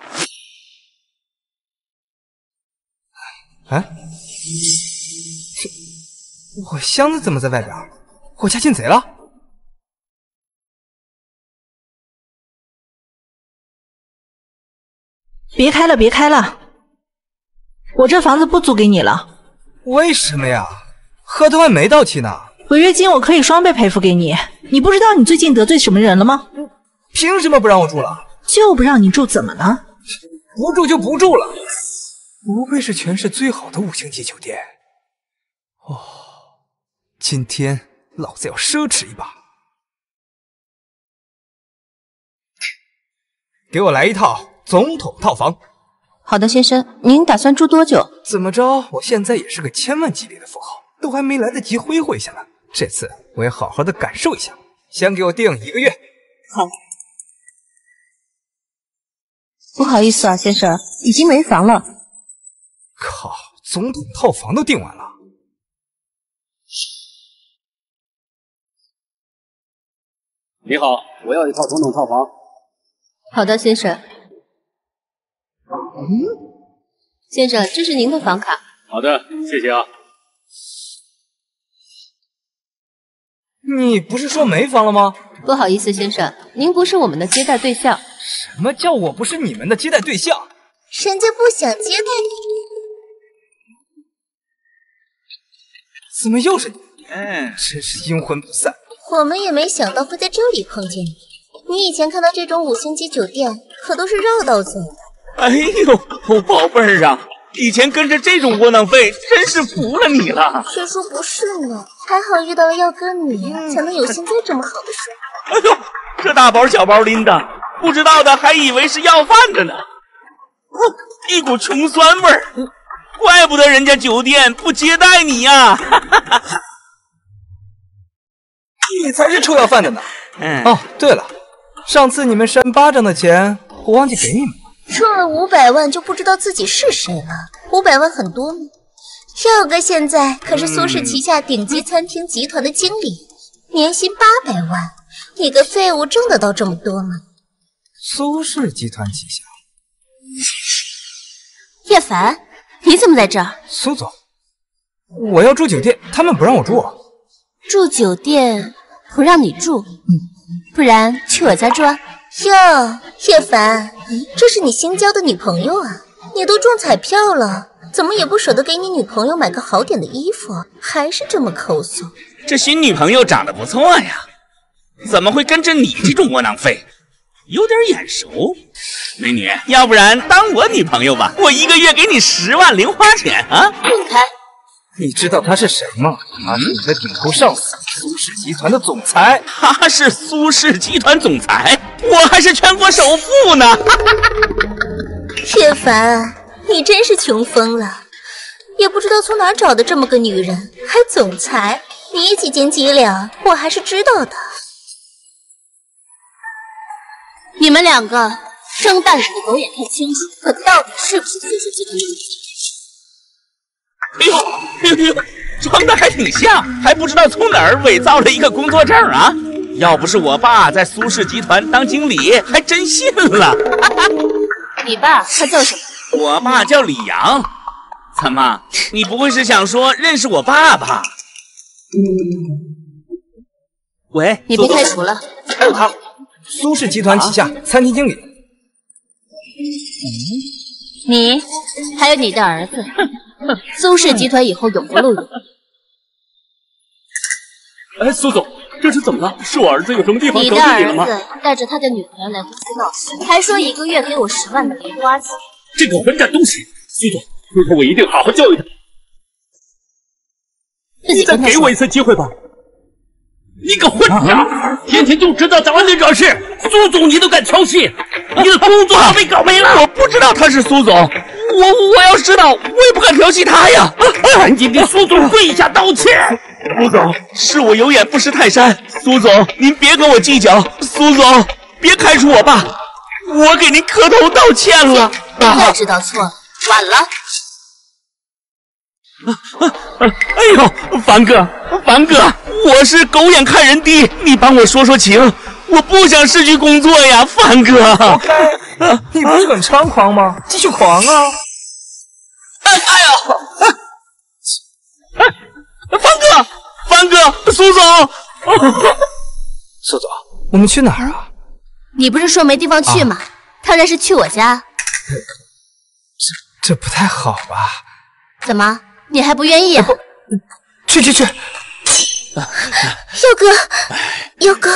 哎，我箱子怎么在外边？我家进贼了？ 别开了，别开了！我这房子不租给你了。 为什么呀？合同还没到期呢。 违约金我可以双倍赔付给你。你不知道你最近得罪什么人了吗？ 凭什么不让我住了？ 就不让你住，怎么了？ 不住就不住了。不愧是全市最好的5星级酒店。哦，今天老子要奢侈一把。给我来一套总统套房。 好的，先生，您打算住多久？ 怎么着，我现在也是个千万级别的富豪，都还没来得及挥霍一下呢。这次我要好好的感受一下，先给我订1个月。 好。不好意思啊，先生，已经没房了。 靠，总统套房都订完了。 你好，我要一套总统套房。 好的，先生。先生，这是您的房卡。 好的，谢谢啊。 你不是说没房了吗？ 不好意思，先生，您不是我们的接待对象。 什么叫我不是你们的接待对象？ 人家不想接待你。 怎么又是你？真是阴魂不散。 我们也没想到会在这里碰见你。你以前看到这种5星级酒店，可都是绕道走的。 哎呦，宝贝儿啊，以前跟着这种窝囊废，真是服了你了。 谁说不是呢？还好遇到了耀哥你，才能有现在这么好的生活。 哎呦，这大包小包拎的，不知道的还以为是要饭的呢。一股穷酸味儿，怪不得人家酒店不接待你呀。 你才是臭要饭的呢。哦，对了，上次你们扇巴掌的钱，我忘记给你们了。 中了500万就不知道自己是谁了。500万很多吗？耀哥现在可是苏氏旗下顶级餐厅集团的经理，年薪800万。你个废物挣得到这么多吗？ 苏氏集团旗下。 叶凡，你怎么在这儿？ 苏总，我要住酒店，他们不让我住。 住酒店不让你住，不然去我家住啊。 哟，叶凡，这是你新交的女朋友啊？你都中彩票了，怎么也不舍得给你女朋友买个好点的衣服，还是这么抠搜？ 这新女朋友长得不错呀，怎么会跟着你这种窝囊废？有点眼熟。美女，要不然当我女朋友吧，我1个月给你10万零花钱啊！ 滚开！ 你知道他是谁吗？他是你的顶头上司，苏氏集团的总裁。 他是苏氏集团总裁，我还是全国首富呢！ 叶凡，你真是穷疯了，也不知道从哪找的这么个女人，还总裁，你几斤几两，我还是知道的。 你们2个睁大你的狗眼看清楚，可到底是不是苏氏集团的人？ 哎呦，装的还挺像，还不知道从哪儿伪造了一个工作证啊！要不是我爸在苏氏集团当经理，还真信了。 你爸他叫什么？ 我爸叫李阳。怎么，你不会是想说认识我爸吧？喂， 你被开除了。 还有他，苏氏集团旗下餐厅经理。 你还有你的儿子，苏氏集团以后永不录用。 哎，苏总，这是怎么了？是我儿子有什么地方得罪你了吗？ 你的儿子带着他的女朋友来公司闹事，还说1个月给我10万的零花钱。 这个混蛋东西，苏总，以后我一定好好教育他。你再给我一次机会吧。 你个混账！天天就知道找你惹事，苏总你都敢调戏，你的工作都被搞没了。我不知道他是苏总，我要知道，我也不敢调戏他呀！赶紧给苏总跪下道歉！苏总，是我有眼不识泰山，苏总您别跟我计较，苏总别开除我吧，我给您磕头道歉了。 我知道错了，晚了。 哎呦，凡哥，我是狗眼看人低，你帮我说说情，我不想失去工作呀，凡哥。 OK， 你不是很猖狂吗？继续狂啊！ 凡哥，苏总， 苏总，我们去哪儿啊？ 你不是说没地方去吗？当然是去我家。 这不太好吧？ 怎么，你还不愿意啊？ 去。 佑哥，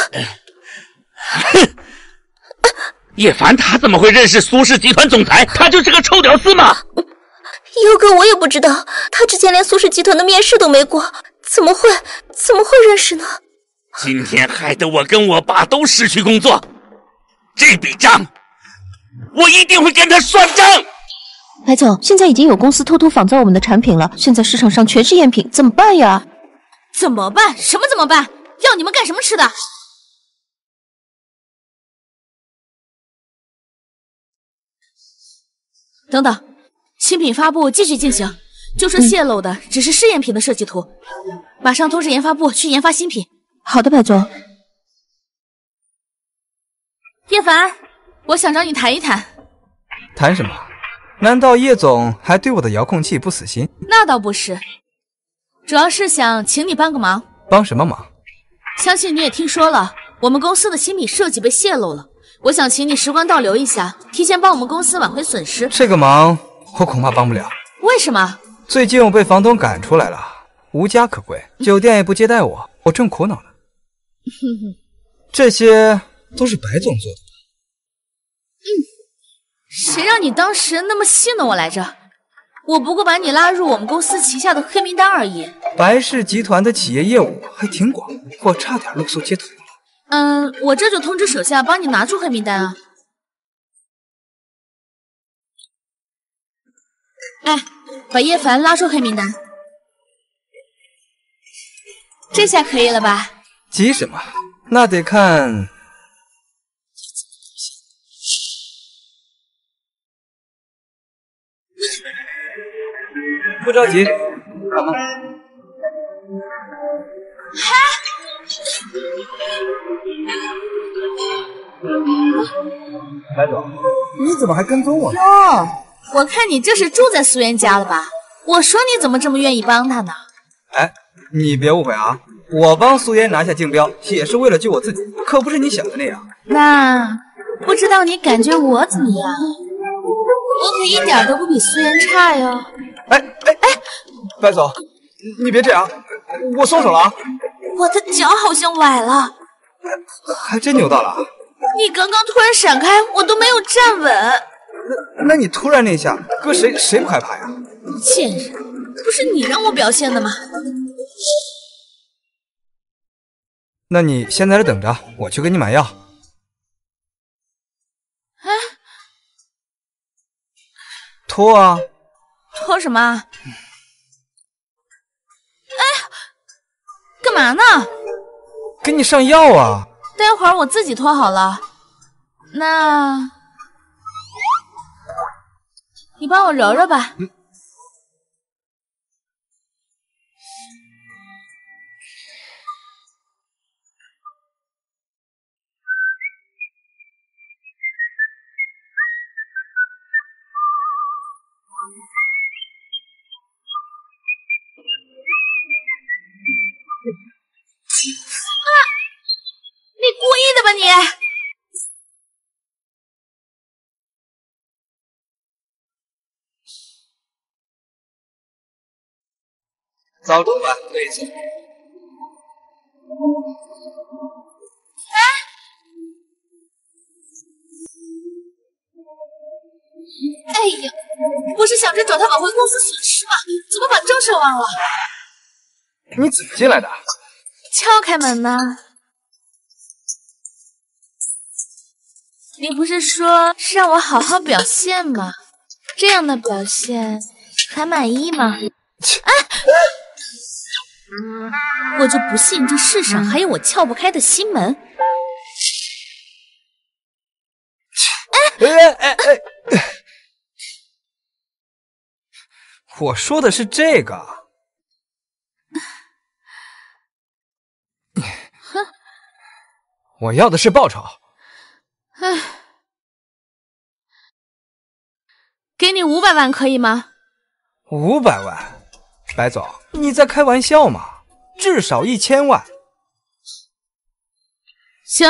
叶凡他怎么会认识苏氏集团总裁？他就是个臭屌丝嘛！ 佑哥，我也不知道，他之前连苏氏集团的面试都没过，怎么会认识呢？ 今天害得我跟我爸都失去工作，这笔账我一定会跟他算账。 白总，现在已经有公司偷偷仿造我们的产品了，现在市场上全是赝品，怎么办呀？ 怎么办？什么怎么办？要你们干什么吃的？等等，新品发布继续进行，就说泄露的只是试验品的设计图，马上通知研发部去研发新品。 好的，白总。 叶凡，我想找你谈一谈。 谈什么？难道叶总还对我的遥控器不死心？ 那倒不是，主要是想请你帮个忙。 帮什么忙？ 相信你也听说了，我们公司的新品设计被泄露了，我想请你时光倒流一下，提前帮我们公司挽回损失。 这个忙我恐怕帮不了。 为什么？ 最近我被房东赶出来了，无家可归，酒店也不接待我正苦恼呢。这些都是白总做的。 谁让你当时那么戏弄我来着？我不过把你拉入我们公司旗下的黑名单而已。 白氏集团的企业业务还挺广，我差点露宿街头了。 我这就通知手下帮你拿出黑名单啊。哎，把叶凡拉出黑名单，这下可以了吧？ 急什么？那得看。不着急，干嘛？白总，你怎么还跟踪我呢？ 哟，我看你这是住在苏妍家了吧？我说你怎么这么愿意帮他呢？ 哎，你别误会啊，我帮苏妍拿下竞标也是为了救我自己，可不是你想的那样。 那不知道你感觉我怎么样？我可一点都不比苏妍差哟。 哎，白总，你别这样，我松手了啊！ 我的脚好像崴了， 还真扭到了。 你刚刚突然闪开，我都没有站稳。 那你突然那下，搁谁不害怕呀？ 贱人，不是你让我表现的吗？ 那你先在这等着，我去给你买药。 哎， 脱啊！ 脱什么？哎，干嘛呢？ 给你上药啊！ 待会儿我自己脱好了。那，你帮我揉揉吧。你故意的吧你？ 早中晚对一次。 哎呀，不是想着找他挽回公司损失吗？怎么把正事忘了？ 你怎么进来的？ 敲开门呐！你不是说是让我好好表现吗？这样的表现还满意吗？哎，我就不信这世上还有我撬不开的心门。 我说的是这个。我要的是报酬。 唉，给你500万可以吗 ？500万，白总，你在开玩笑吗？至少1000万。 行。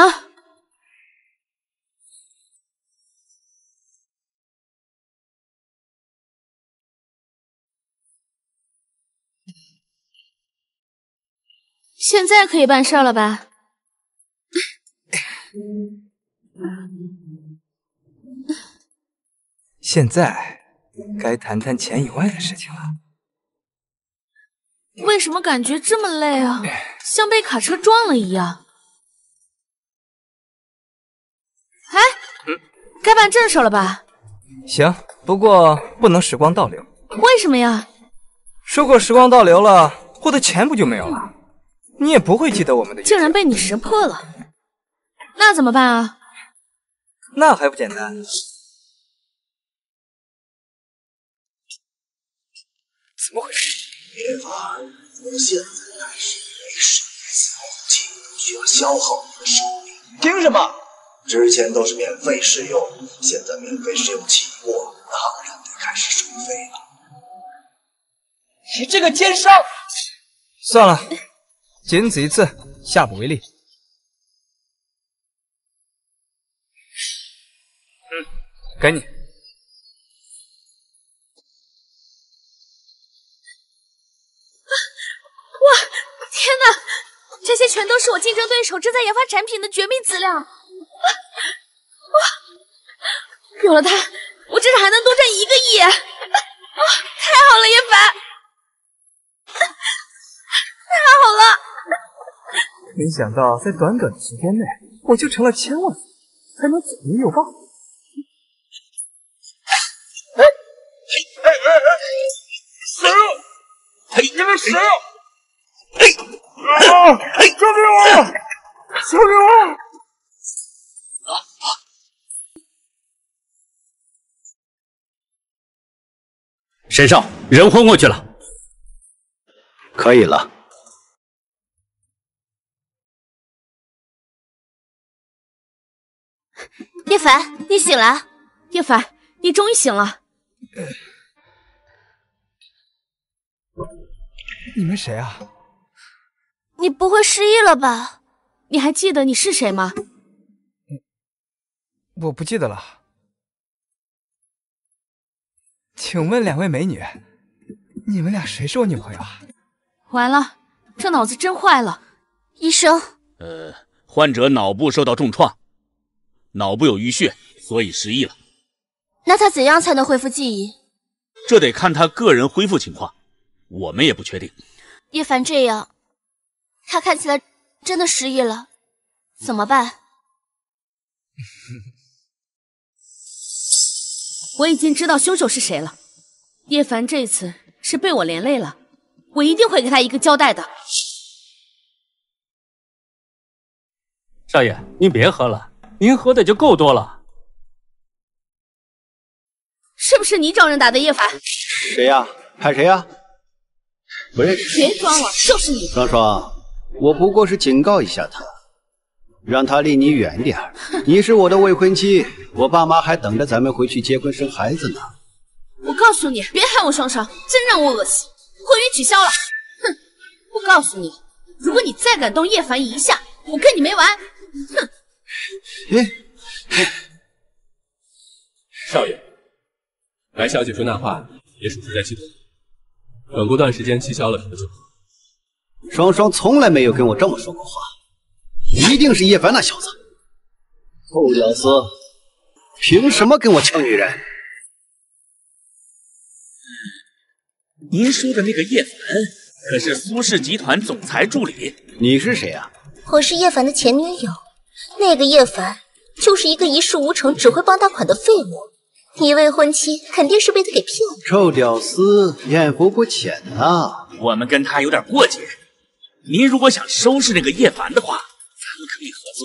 现在可以办事了吧？ 现在该谈谈钱以外的事情了。 为什么感觉这么累啊？像被卡车撞了一样。哎，该办正事了吧？ 行，不过不能时光倒流。 为什么呀？ 如果时光倒流了，我的钱不就没有了？你也不会记得我们的。 竟然被你识破了，那怎么办啊？ 那还不简单？怎么回事？ 叶凡，从现在开始没事消气，需要消耗你的生命。 凭什么？ 之前都是免费试用，现在免费试用期过，当然得开始收费了。 你这个奸商！算了，仅此一次，下不为例。给你。 哇，天哪！这些全都是我竞争对手正在研发产品的绝密资料。哇，有了它，我至少还能多挣1个亿！啊，太好了，叶凡！太好了！ 没想到在短短的时间内，我就成了千万富翁，还能左邻右抱。 谁呀？你们谁呀？交给我！交给我！ 沈少，人昏过去了。可以了。 叶凡，你醒了。 叶凡，你终于醒了。 你们谁啊？ 你不会失忆了吧？ 你还记得你是谁吗？ 我不记得了。请问2位美女，你们俩谁是我女朋友啊？ 完了，这脑子真坏了。 医生， 患者脑部受到重创，脑部有淤血，所以失忆了。 那他怎样才能恢复记忆？ 这得看他个人恢复情况，我们也不确定。 叶凡这样，他看起来真的失忆了，怎么办？ 我已经知道凶手是谁了。叶凡这次是被我连累了，我一定会给他一个交代的。 少爷，您别喝了，您喝的就够多了。 是不是你找人打的叶凡？ 谁呀？派谁呀？不认识。 别装了，就是你。 双双，我不过是警告一下他，让他离你远点儿。你是我的未婚妻，我爸妈还等着咱们回去结婚生孩子呢。 我告诉你，别喊我双双，真让我恶心，婚约取消了。哼！我告诉你，如果你再敢动叶凡一下，我跟你没完。哼！ 少爷，白小姐说那话也属实在其中。转过段时间气消了，可就好。 双双从来没有跟我这么说过话，一定是叶凡那小子。臭屌丝，凭什么跟我抢女人？ 您说的那个叶凡， 可是苏氏集团总裁助理。 你是谁啊？ 我是叶凡的前女友，那个叶凡就是一个一事无成、只会帮他款的废物。你未婚妻肯定是被他给骗了。 臭屌丝，艳福不浅呐！ 我们跟他有点过节，您如果想收拾那个叶凡的话，咱们可以合作。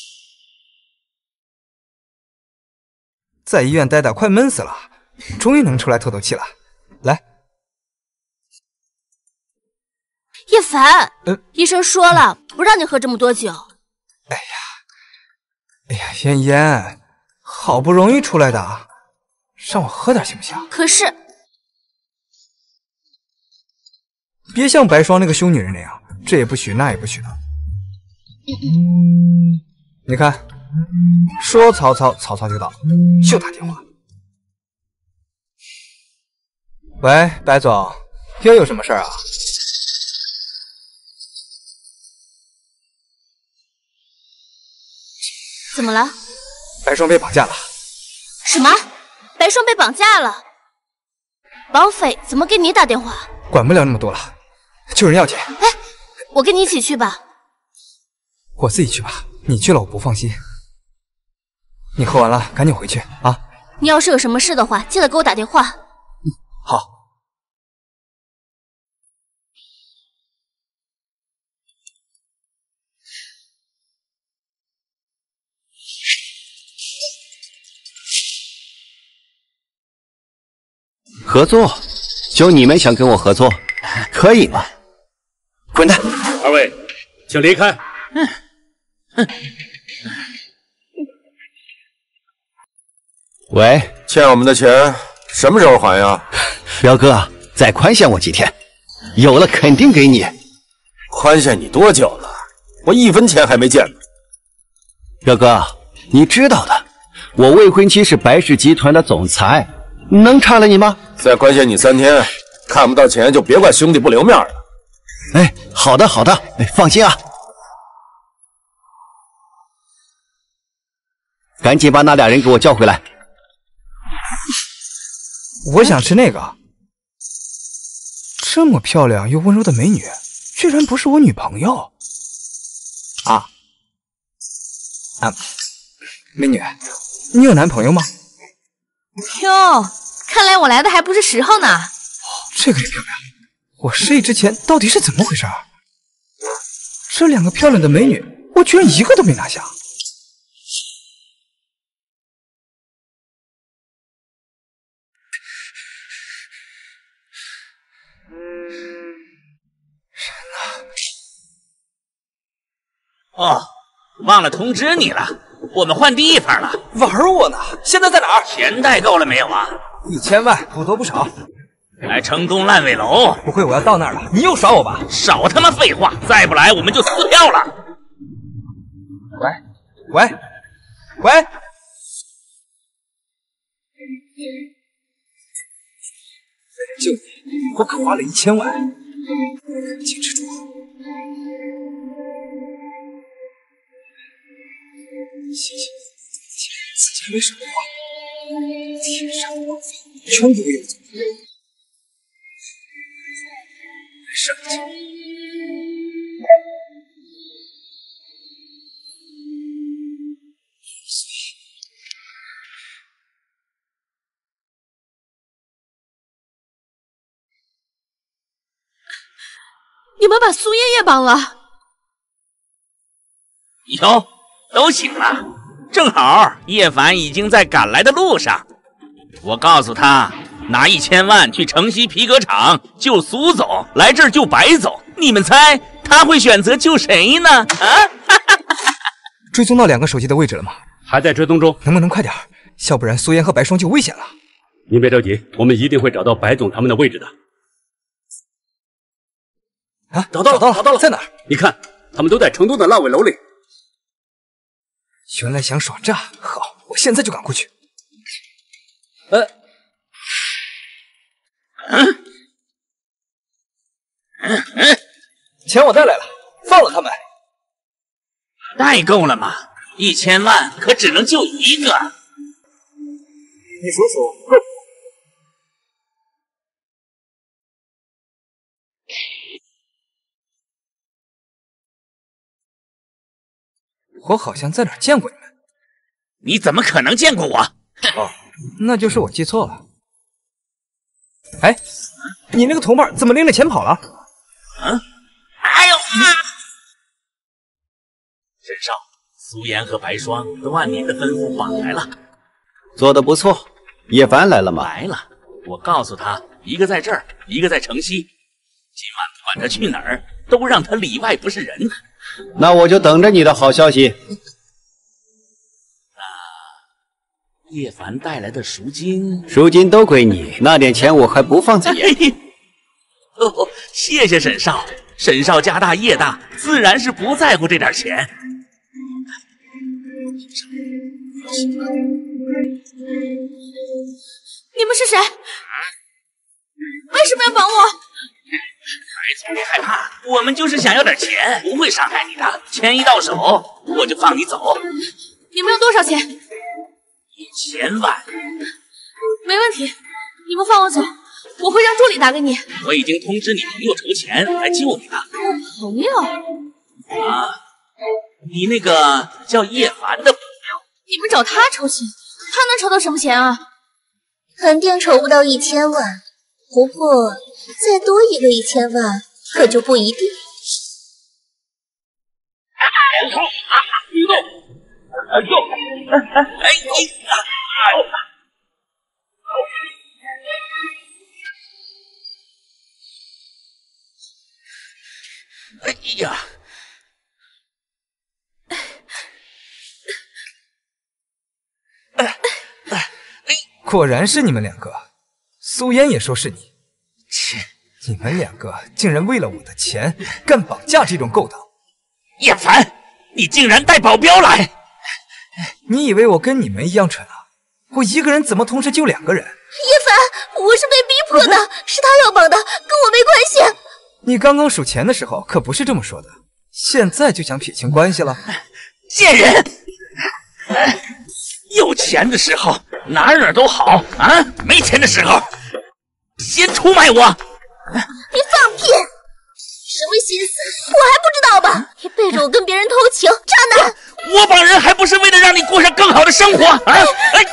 在医院待的快闷死了，终于能出来透透气了。来， 叶凡，医生说了，不让你喝这么多酒。 哎呀，嫣嫣，好不容易出来的，让我喝点行不行？ 可是， 别像白霜那个凶女人那样，这也不许那也不许的。你看，说曹操，曹操就到，就打电话。喂，白总，又有什么事儿啊？ 怎么了？ 白霜被绑架了。 什么？白霜被绑架了？绑匪怎么给你打电话？ 管不了那么多了，救人要紧。 哎，我跟你一起去吧。 我自己去吧，你去了我不放心。你喝完了赶紧回去啊！ 你要是有什么事的话，记得给我打电话。 好。 合作？就你们想跟我合作，可以吗？滚蛋！ 二位，请离开。 喂， 欠我们的钱什么时候还呀？ 彪哥，再宽限我几天，有了肯定给你。 宽限你多久了？我1分钱还没见呢。 彪哥，你知道的，我未婚妻是白氏集团的总裁，能差了你吗？ 再宽限你3天，看不到钱就别怪兄弟不留面了。 哎，好的好的，放心啊。赶紧把那俩人给我叫回来。 我想吃那个。这么漂亮又温柔的美女，居然不是我女朋友啊！美女，你有男朋友吗？ 哟，看来我来的还不是时候呢。 这个也漂亮，我失忆之前到底是怎么回事？这2个漂亮的美女，我居然一个都没拿下。 哦，忘了通知你了，我们换地方了。 玩我呢？现在在哪儿？ 钱带够了没有啊 ？1000万，不多不少。 来成功烂尾楼。 不会我要到那儿了，你又耍我吧？ 少他妈废话，再不来我们就撕票了。 喂，就你，我可花了1000万，坚持住。谢谢，自己还没说话，天上的王法全给我用走。上去。 你们把苏嫣也绑了？ 哟，都醒了，正好叶凡已经在赶来的路上。我告诉他，拿1000万去城西皮革厂救苏总，来这儿救白总。你们猜他会选择救谁呢？啊！ 追踪到2个手机的位置了吗？ 还在追踪中， 能不能快点？要不然苏嫣和白霜就危险了。 您别着急，我们一定会找到白总他们的位置的。 啊，找到了，在哪儿？ 你看，他们都在成都的烂尾楼里。 原来想耍诈，好，我现在就赶过去。钱我带来了，放了他们。 带够了吗？1000万可只能救一个。 你数数，够不够？ 我好像在哪儿见过你们。 你怎么可能见过我？ 哦，那就是我记错了。哎，你那个同伴怎么拎着钱跑了？ 哎呦！沈少，苏妍和白霜都按您的吩咐绑来了。 做得不错。叶凡来了吗？ 来了。我告诉他，一个在这儿，一个在城西。今晚不管他去哪儿，都让他里外不是人。 那我就等着你的好消息。 叶凡带来的赎金， 赎金都归你，那点钱我还不放在眼里。 哦，谢谢沈少。沈少家大业大，自然是不在乎这点钱。 你们是谁？为什么要绑我？ 白总别害怕，我们就是想要点钱，不会伤害你的。钱一到手，我就放你走。 你们有多少钱 ？1000万。 没问题，你们放我走，我会让助理打给你。 我已经通知你朋友筹钱来救你了。 朋友？ 啊，你那个叫叶凡的朋友。 你们找他筹钱，他能筹到什么钱啊？ 肯定筹不到1000万，不过再多一个1000万可就不一定。 别动！哎呀！ 果然是你们两个，苏嫣也说是你。切，你们两个竟然为了我的钱干绑架这种勾当！ 叶凡，你竟然带保镖来！ 你以为我跟你们一样蠢啊？我一个人怎么同时救2个人？ 叶凡，我是被逼迫的，是他要绑的，跟我没关系。 你刚刚数钱的时候可不是这么说的，现在就想撇清关系了？ 贱人！有钱的时候哪哪都好啊，没钱的时候先出卖我！ 你放屁！什么心思我还不知道吧？你背着我跟别人偷情，渣男！ 我绑人还不是为了让你过上更好的生活啊！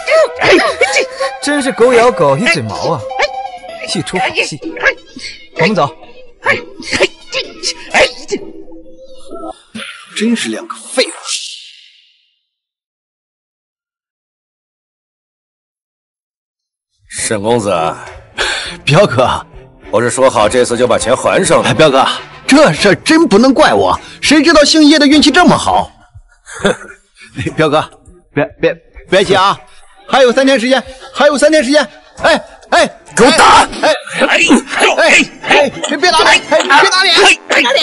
真是狗咬狗一嘴毛啊！一出好戏，我们走。 真是两个废物！ 沈公子， 彪哥， 不是说好这次就把钱还上了？ 彪哥，这事真不能怪我，谁知道姓叶的运气这么好？哼，彪哥，别急啊，还有3天时间，哎， 给我打！ 别打脸！别打脸！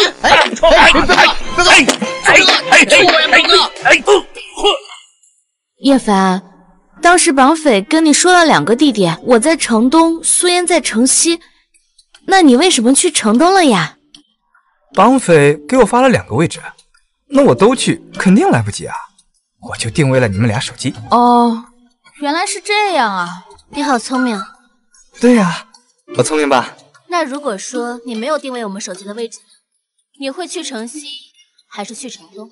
叶凡，当时绑匪跟你说了2个地点，我在城东，苏嫣在城西，那你为什么去城东了呀？ 绑匪给我发了2个位置，那我都去肯定来不及啊，我就定位了你们俩手机。 哦，原来是这样啊， 你好聪明。 对呀，我聪明吧？ 那如果说你没有定位我们手机的位置，你会去城西还是去城东？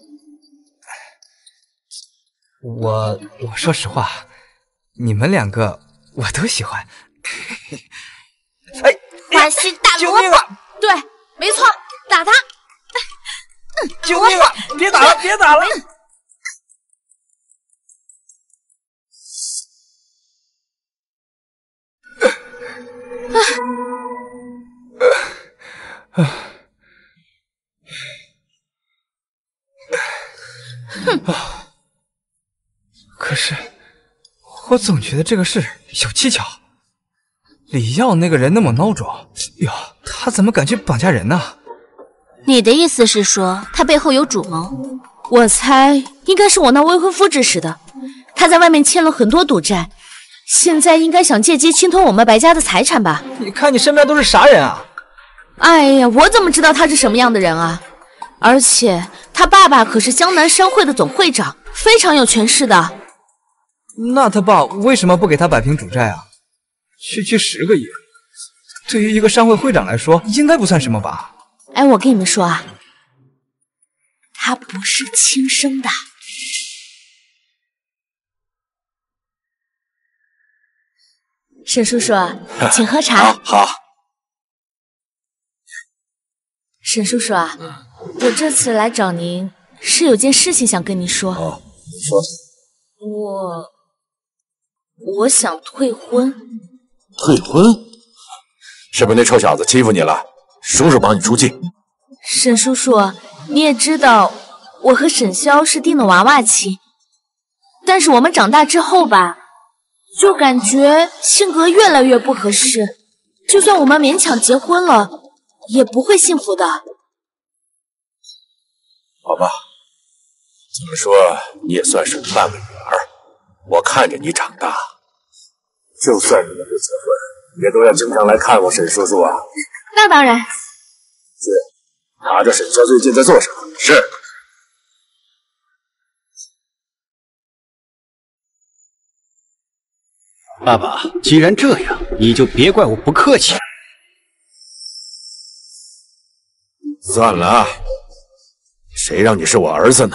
我说实话，你们2个我都喜欢。哎， 华西大萝卜， 对，没错，打他！ 救命啊！别打了，别打了！可是我总觉得这个事有蹊跷。李耀那个人那么孬种，哟，他怎么敢去绑架人呢？ 你的意思是说他背后有主谋？ 我猜应该是我那未婚夫指使的，他在外面欠了很多赌债，现在应该想借机侵吞我们白家的财产吧？ 你看你身边都是啥人啊？ 哎呀，我怎么知道他是什么样的人啊？而且他爸爸可是江南商会的总会长，非常有权势的。 那他爸为什么不给他摆平赌债啊？区区10个亿，对于一个商会会长来说，应该不算什么吧？ 哎，我跟你们说啊，他不是亲生的。 沈叔叔，请喝茶。 好。 沈叔叔啊，我这次来找您是有件事情想跟您说。 哦，你说。 我想退婚。 退婚？是不是那臭小子欺负你了？叔叔帮你出气。 沈叔叔，你也知道，我和沈潇是定的娃娃亲，但是我们长大之后吧，就感觉性格越来越不合适，就算我们勉强结婚了，也不会幸福的。 好吧，怎么说你也算是半个女儿，我看着你长大，就算你们不结婚，也都要经常来看我沈叔叔啊。 那当然。 是，查着沈潇最近在做什么。是。 爸爸，既然这样，你就别怪我不客气。 算了啊，谁让你是我儿子呢？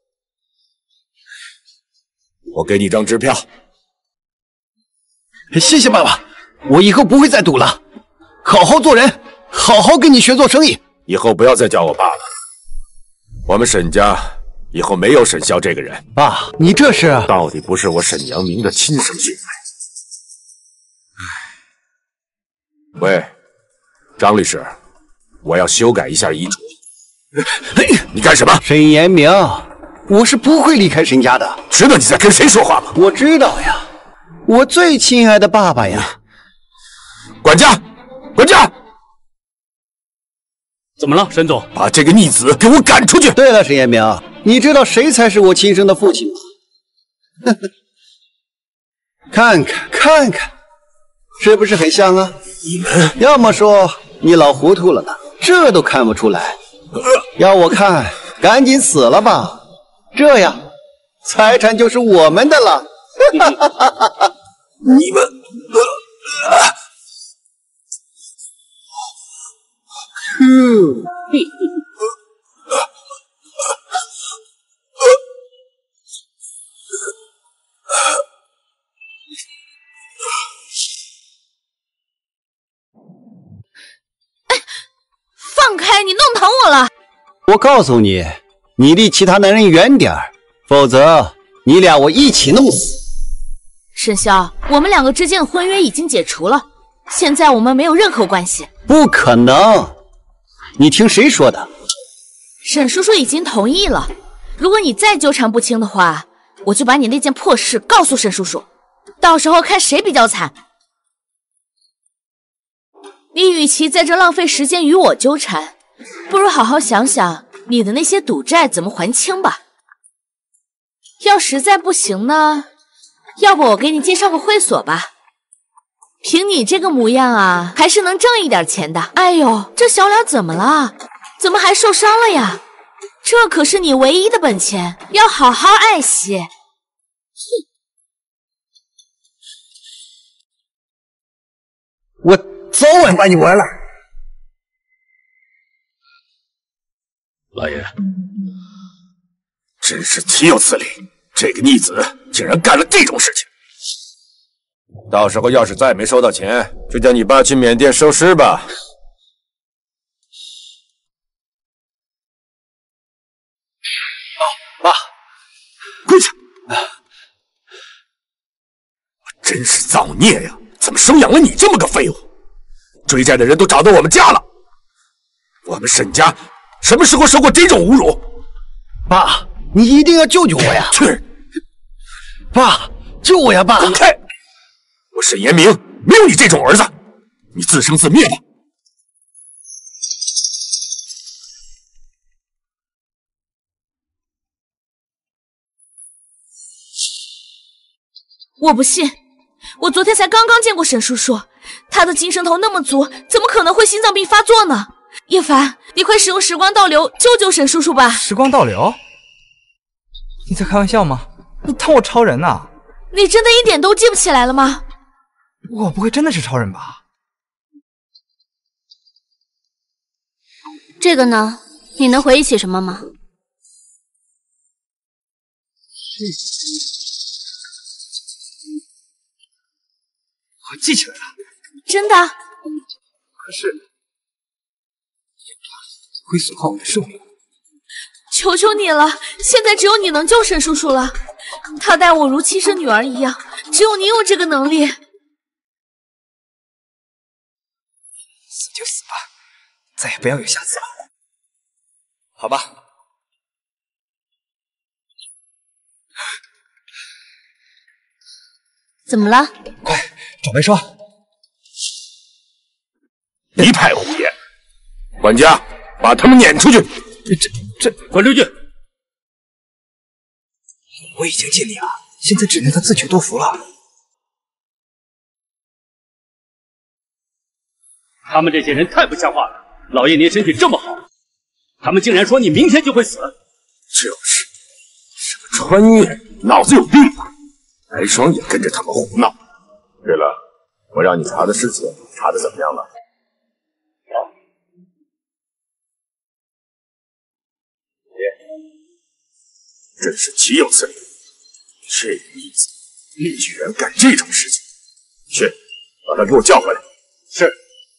我给你张支票。 谢谢爸爸，我以后不会再赌了，好好做人，好好跟你学做生意。 以后不要再叫我爸了，我们沈家以后没有沈潇这个人。 爸，你这是…… 到底不是我沈阳明的亲生血脉。喂，张律师，我要修改一下遗嘱。你干什么？ 沈延明，我是不会离开沈家的。 知道你在跟谁说话吗？ 我知道呀，我最亲爱的爸爸呀。 管家，管家！ 怎么了，沈总？ 把这个逆子给我赶出去！ 对了，沈延明，你知道谁才是我亲生的父亲吗？看看，看看，是不是很像啊？ 你们要么说你老糊涂了呢，这都看不出来。要我看，赶紧死了吧，这样财产就是我们的了。 你们， 放开！你弄疼我了！ 我告诉你，你离其他男人远点儿，否则你俩我一起弄死。 沈潇，我们两个之间的婚约已经解除了，现在我们没有任何关系。 不可能！你听谁说的？ 沈叔叔已经同意了，如果你再纠缠不清的话，我就把你那件破事告诉沈叔叔，到时候看谁比较惨。你与其在这浪费时间与我纠缠，不如好好想想你的那些赌债怎么还清吧。要实在不行呢，要不我给你介绍个会所吧。凭你这个模样啊，还是能挣一点钱的。哎呦，这小脸怎么了？怎么还受伤了呀？这可是你唯一的本钱，要好好爱惜。 我早晚把你完了。 老爷，真是岂有此理！这个逆子竟然干了这种事情。到时候要是再没收到钱，就叫你爸去缅甸收尸吧。 爸， 跪下！我真是造孽呀！怎么生养了你这么个废物？追债的人都找到我们家了。我们沈家什么时候受过这种侮辱？ 爸，你一定要救救我呀！ 去！ 爸，救我呀！爸， 滚开！我沈延明没有你这种儿子，你自生自灭吧。 我不信，我昨天才刚刚见过沈叔叔，他的精神头那么足，怎么可能会心脏病发作呢？叶凡，你快使用时光倒流救救沈叔叔吧！ 时光倒流？你在开玩笑吗？你当我超人呐？ 你真的一点都记不起来了吗？ 我不会真的是超人吧？ 这个呢？你能回忆起什么吗？ 我记起来了。 真的？ 可是会损耗我的寿命。 求求你了，现在只有你能救沈叔叔了。他待我如亲生女儿一样，只有你有这个能力。 死就死吧，再也不要有下次了。好吧。 怎么了？ 快找白霜！ 一派胡言！管家，把他们撵出去！ 这滚出去！ 我已经尽力了，现在只能他自求多福了。 他们这些人太不像话了！老爷您身体这么好，他们竟然说你明天就会死。 就是个穿越，脑子有病吧？白霜也跟着他们胡闹。对了，我让你查的事情查的怎么样了？真是岂有此理！这逆子居然干这种事情！去，把他给我叫回来。是。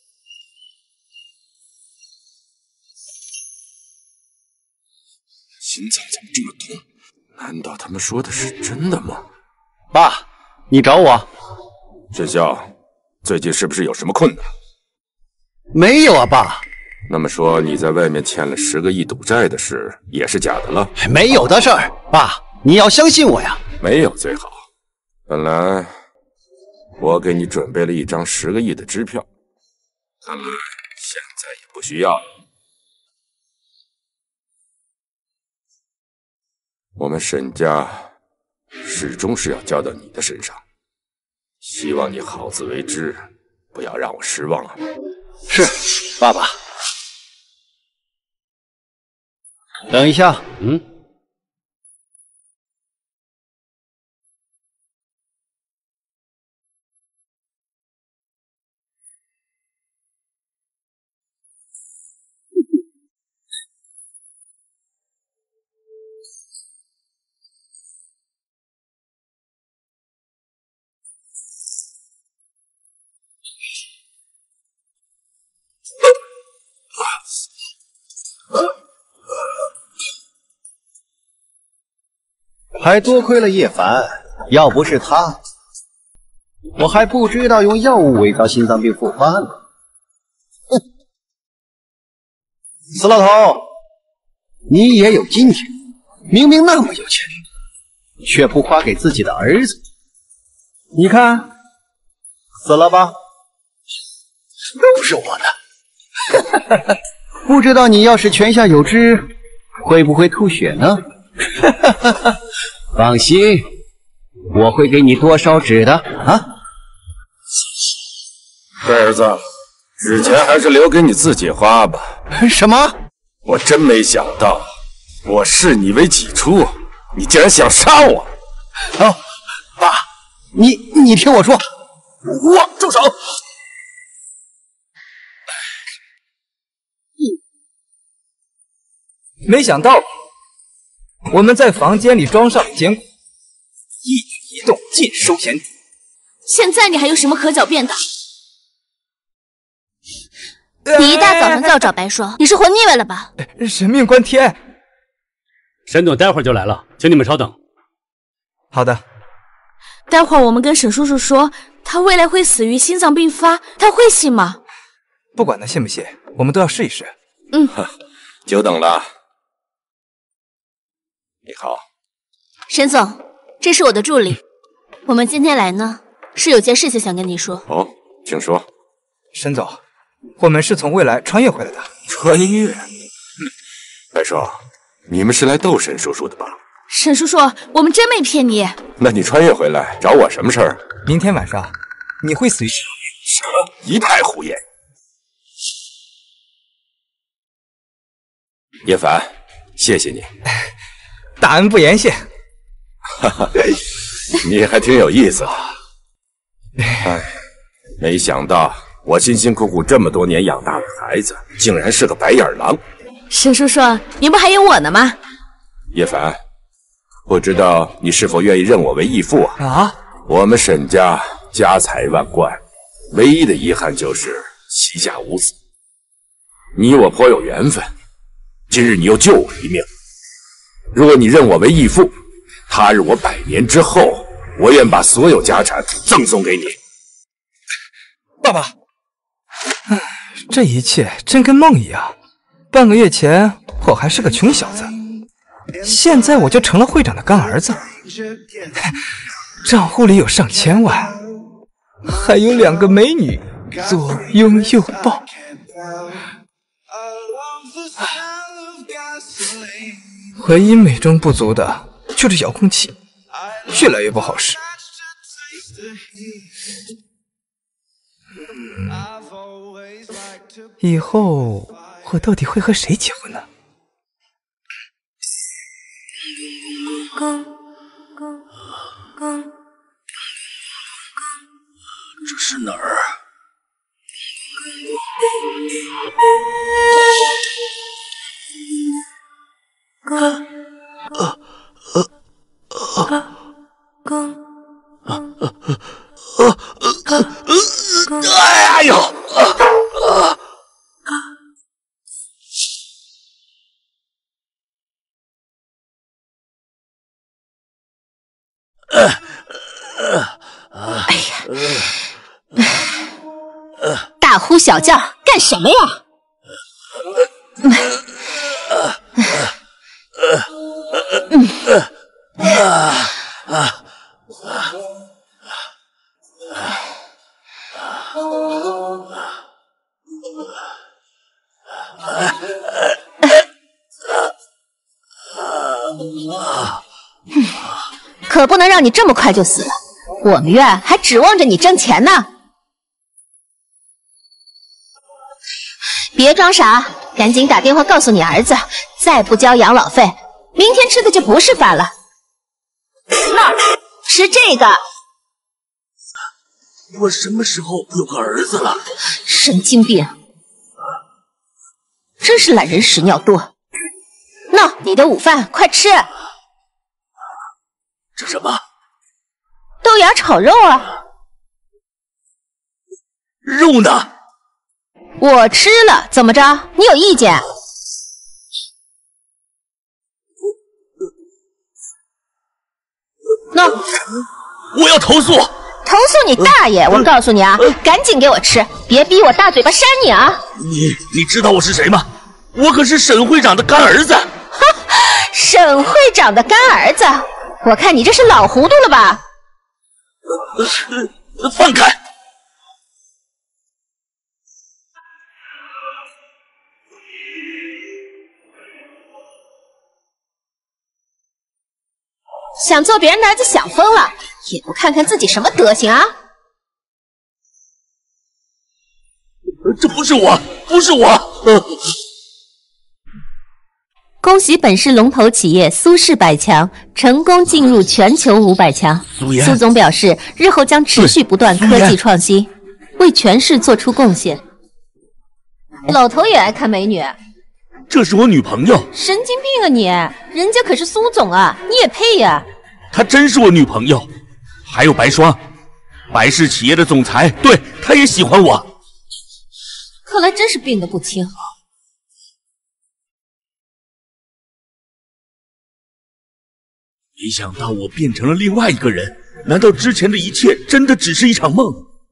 心脏怎么这么痛？难道他们说的是真的吗？ 爸，你找我？ 沈啸，最近是不是有什么困难？ 没有啊，爸。 那么说你在外面欠了10个亿赌债的事也是假的了？ 没有的事儿，爸，你要相信我呀。 没有最好。本来我给你准备了一张10个亿的支票，看来现在也不需要了。我们沈家始终是要交到你的身上，希望你好自为之，不要让我失望啊！ 是，爸爸。等一下，还多亏了叶凡，要不是他，我还不知道用药物伪造心脏病复发呢。死老头，你也有今天，明明那么有钱，却不花给自己的儿子。你看，死了吧？都是我的。不知道你要是泉下有知，会不会吐血呢？放心，我会给你多烧纸的啊！ 这儿子，纸钱还是留给你自己花吧。 什么？ 我真没想到，我视你为己出，你竟然想杀我！ 哦，爸，你听我说， 我住手！ 没想到我们在房间里装上了监控，一举一动尽收眼底。 现在你还有什么可狡辩的？ 你一大早上就要找白霜，你是活腻歪了吧？ 神命关天！ 沈总待会儿就来了，请你们稍等。 好的。 待会儿我们跟沈叔叔说，他未来会死于心脏病发，他会信吗？ 不管他信不信，我们都要试一试。 久等了。你好， 沈总，这是我的助理。我们今天来呢，是有件事情想跟你说。 哦，请说。 沈总，我们是从未来穿越回来的。 穿越？白霜，你们是来逗沈叔叔的吧？ 沈叔叔，我们真没骗你。 那你穿越回来找我什么事儿？ 明天晚上你会死于什么？一派胡言！叶凡，谢谢你。 大恩不言谢。 哈哈，你还挺有意思的。哎，没想到我辛辛苦苦这么多年养大的孩子，竟然是个白眼狼。 沈叔叔，您不还有我呢吗？ 叶凡，不知道你是否愿意认我为义父啊？ 啊！ 我们沈家家财万贯，唯一的遗憾就是膝下无子。你我颇有缘分，今日你又救我一命。如果你认我为义父，他日我100年之后，我愿把所有家产赠送给你。 爸爸，这一切真跟梦一样。半个月前我还是个穷小子，现在我就成了会长的干儿子，账户里有上千万，还有2个美女左拥右抱。唯一美中不足的就是遥控器，越来越不好使。以后我到底会和谁结婚呢？ 这是哪儿？哎呦！ 哎呀！大呼小叫干什么呀？可不能让你这么快就死了，我们院还指望着你挣钱呢。别装傻，赶紧打电话告诉你儿子，再不交养老费，明天吃的就不是饭了。那吃这个。 我什么时候有个儿子了？ 神经病，真是懒人屎尿多。那你的午饭快吃。 这什么？ 豆芽炒肉啊。 肉呢？ 我吃了，怎么着？你有意见？那我要投诉！ 投诉你大爷！我告诉你啊，赶紧给我吃，别逼我大嘴巴扇你啊！ 你知道我是谁吗？我可是沈会长的干儿子。 哈，沈会长的干儿子，我看你这是老糊涂了吧？ 放开！ 想做别人的儿子想疯了，也不看看自己什么德行啊！ 这不是我，不是我！ 恭喜本市龙头企业苏氏百强成功进入全球500强。苏总表示，日后将持续不断科技创新，为全市做出贡献。老头也爱看美女。 这是我女朋友。 神经病啊你！人家可是苏总啊，你也配呀？ 她真是我女朋友。还有白霜，白氏企业的总裁，对，她也喜欢我。 看来真是病得不轻。 没想到我变成了另外一个人，难道之前的一切真的只是一场梦？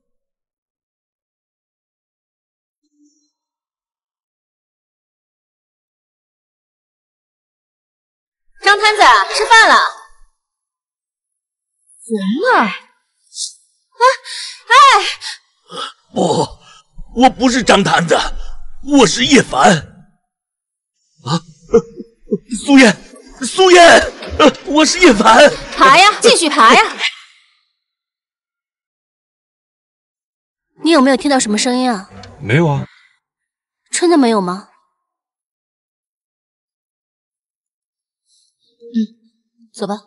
张摊子，吃饭了。人呢？ 不，我不是张摊子，我是叶凡。啊，苏燕，苏燕，我是叶凡。 爬呀，继续爬呀。你有没有听到什么声音啊？ 没有啊。 真的没有吗？走吧。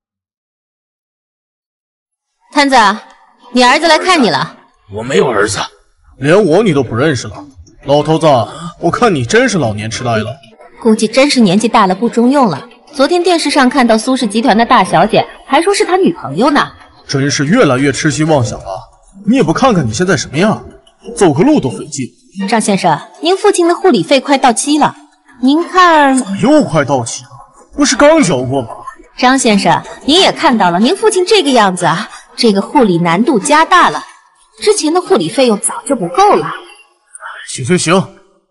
摊子，你儿子来看你了。 我没有儿子。 连我你都不认识了，老头子，我看你真是老年痴呆了。 估计真是年纪大了不中用了。昨天电视上看到苏氏集团的大小姐，还说是他女朋友呢。 真是越来越痴心妄想了。 你也不看看你现在什么样，走个路都费劲。 张先生，您父亲的护理费快到期了，您看又快到期了，不是刚交过吗？ 张先生，您也看到了，您父亲这个样子啊，这个护理难度加大了，之前的护理费用早就不够了。 行。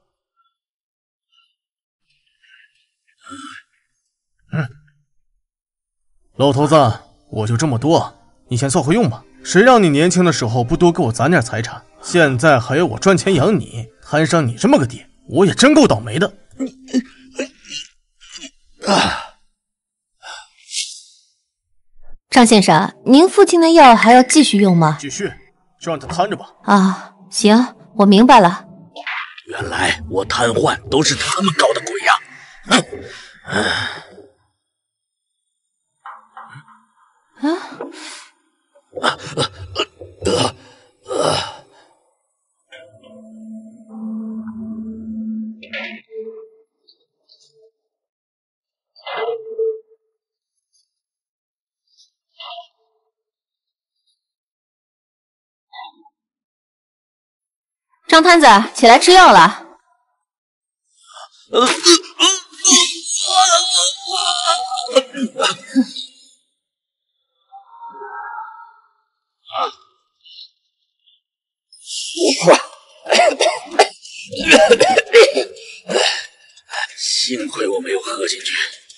老头子，我就这么多，你先凑合用吧。谁让你年轻的时候不多给我攒点财产，现在还要我赚钱养你，摊上你这么个爹，我也真够倒霉的。 张先生，您父亲的药还要继续用吗？ 继续，就让他摊着吧。 啊，行，我明白了。 原来我瘫痪都是他们搞的鬼呀！ 张摊子，起来吃药了。 幸亏我没有喝进去。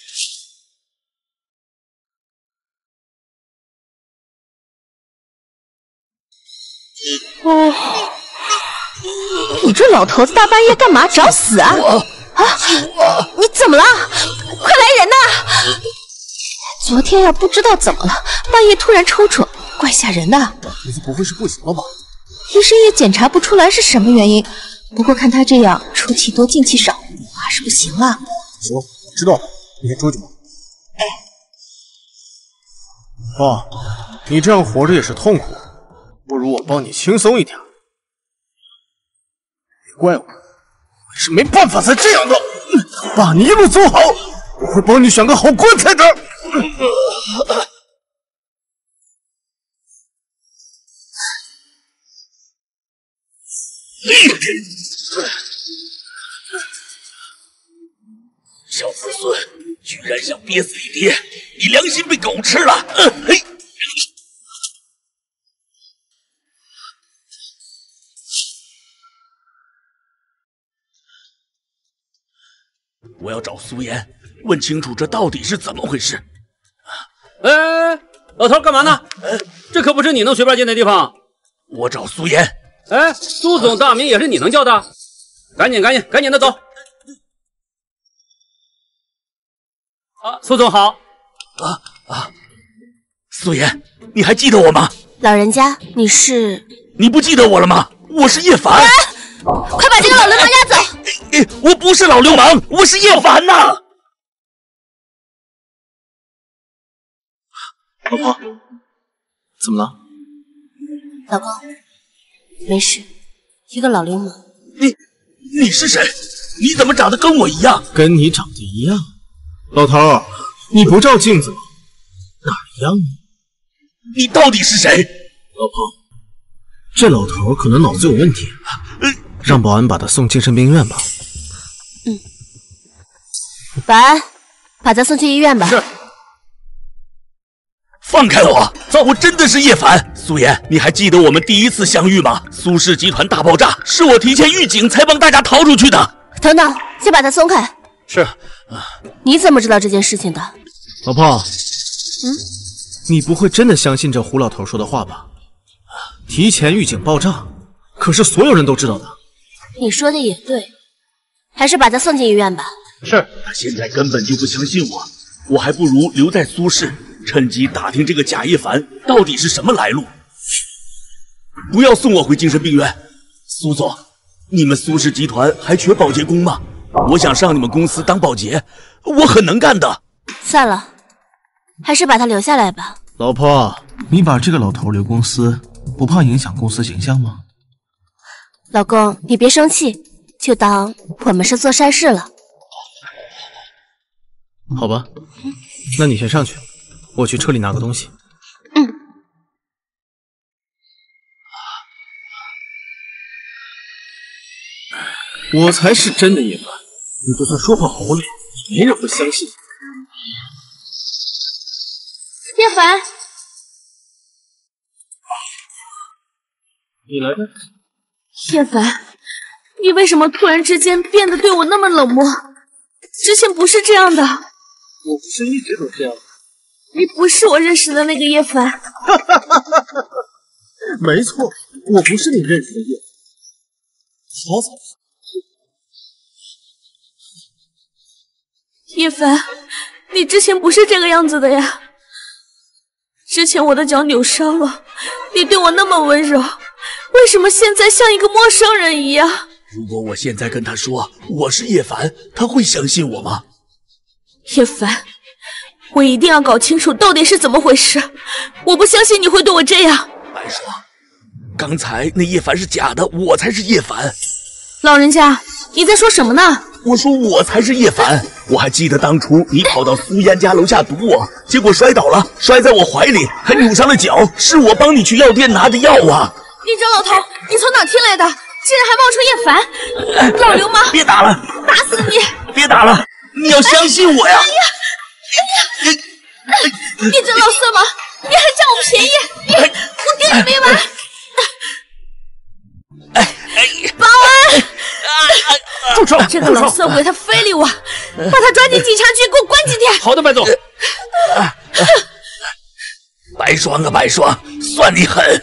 你这老头子大半夜干嘛找死啊？你怎么了？快来人呐！昨天呀，不知道怎么了，半夜突然抽搐，怪吓人的。 你这不会是不行了吧？ 医生也检查不出来是什么原因，不过看他这样出气多进气少，怕是不行了。 行，知道了，你先出去吧。爸，你这样活着也是痛苦，不如我帮你轻松一点。别怪我，我是没办法才这样的。爸，你一路走好，我会帮你选个好棺材的。 小子孙，居然想憋死你爹，你良心被狗吃了！我要找苏妍，问清楚这到底是怎么回事。 哎，老头干嘛呢？这可不是你能随便进的地方。 我找苏妍。 哎，苏总大名也是你能叫的？赶紧的走。苏总好。 苏妍，你还记得我吗？ 老人家，你是？ 你不记得我了吗？我是叶凡。 快把这个老流氓押走！ 我不是老流氓，我是叶凡呐。 老婆，怎么了？ 老公，没事，一个老流氓。 你是谁？你怎么长得跟我一样？ 跟你长得一样？老头，你不照镜子吗？哪一样呢？ 你到底是谁？ 老婆，这老头可能脑子有问题，让保安把他送精神病院吧。 保安，把他送去医院吧。 是。放开我！走，我真的是叶凡。苏妍，你还记得我们第一次相遇吗？苏氏集团大爆炸，是我提前预警才帮大家逃出去的。 等等，先把他松开。 是。 你怎么知道这件事情的？ 老婆，你不会真的相信这胡老头说的话吧？提前预警爆炸，可是所有人都知道的。 你说的也对，还是把他送进医院吧。 是。 他现在根本就不相信我，我还不如留在苏氏，趁机打听这个贾叶凡到底是什么来路。不要送我回精神病院。苏总，你们苏氏集团还缺保洁工吗？我想上你们公司当保洁，我很能干的。 算了，还是把他留下来吧。 老婆，你把这个老头留公司，不怕影响公司形象吗？ 老公，你别生气，就当我们是做善事了。 好吧，那你先上去，我去车里拿个东西。 我才是真的叶凡，你就算说破喉咙，没人会相信。 叶凡， 你来的？ 叶凡，你为什么突然之间变得对我那么冷漠？之前不是这样的。 我不是一直都这样吗？ 你不是我认识的那个叶凡。 没错，我不是你认识的叶凡，他才是。 叶凡，你之前不是这个样子的呀。之前我的脚扭伤了，你对我那么温柔，为什么现在像一个陌生人一样？ 如果我现在跟他说我是叶凡，他会相信我吗？ 叶凡，我一定要搞清楚到底是怎么回事，我不相信你会对我这样。 白霜，刚才那叶凡是假的，我才是叶凡。 老人家，你在说什么呢？ 我说我才是叶凡，我还记得当初你跑到苏嫣家楼下堵我，结果摔倒了，摔在我怀里，还扭伤了脚，是我帮你去药店拿的药啊！ 你这老头，你从哪听来的？竟然还冒充叶凡！老流氓！ 别打了， 打死你！ 别打了，你要相信我呀！ 你这老色盲，你还占我便宜！我跟你没完！保安！ 住手！ 这个老色鬼他非礼我，把他抓进警察局，给我关几天！ 好的，白总。 白霜啊，白霜，算你狠！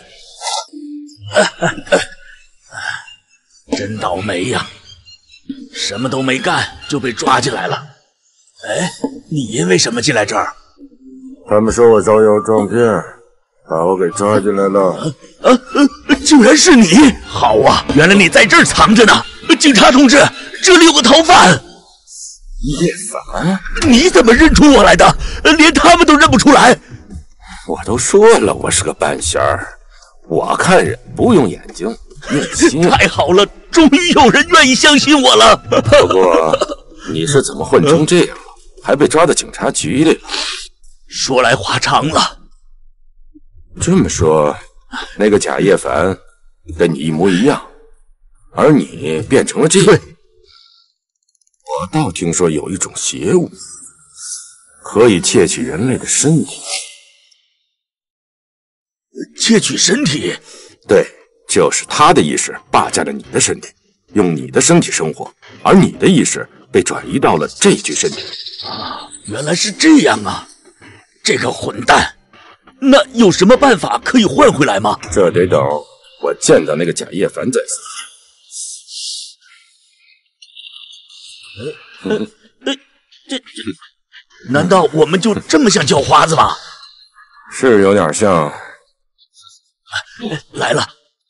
真倒霉呀，什么都没干就被抓进来了。哎，你因为什么进来这儿？ 他们说我招摇撞骗，把我给抓进来了。 竟然是你！好啊，原来你在这儿藏着呢。警察同志，这里有个逃犯。 叶凡， 你怎么认出我来的？连他们都认不出来。 我都说了，我是个半仙儿，我看人不用眼睛，用心。 太好了，终于有人愿意相信我了。 不过，你是怎么混成这样了，还被抓到警察局里了？ 说来话长了。 这么说，那个假叶凡跟你一模一样，而你变成了这个。我倒听说有一种邪物，可以窃取人类的身体。 窃取身体？ 对，就是他的意识霸占了你的身体，用你的身体生活，而你的意识被转移到了这具身体。 啊，原来是这样啊！这个混蛋，那有什么办法可以换回来吗？ 这得等我见到那个假叶凡再说。 这，难道我们就这么像叫花子吗？ 是有点像。 来了。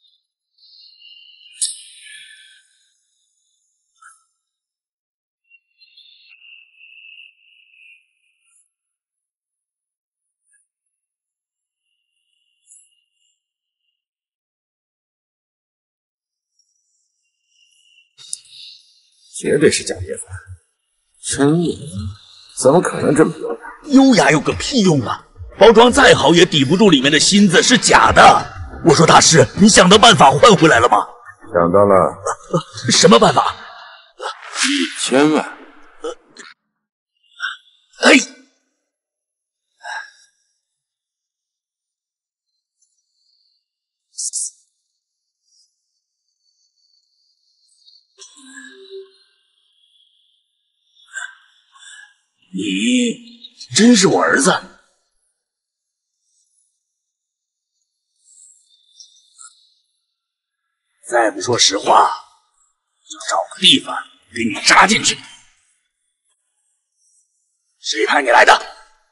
绝对是假叶凡，真叶怎么可能这么优雅？ 优雅有个屁用啊！包装再好也抵不住里面的芯子是假的。我说大师，你想到办法换回来了吗？ 想到了。 什么办法 ？1000万。 哎。你真是我儿子。再不说实话，就找个地方给你扎进去。谁派你来的？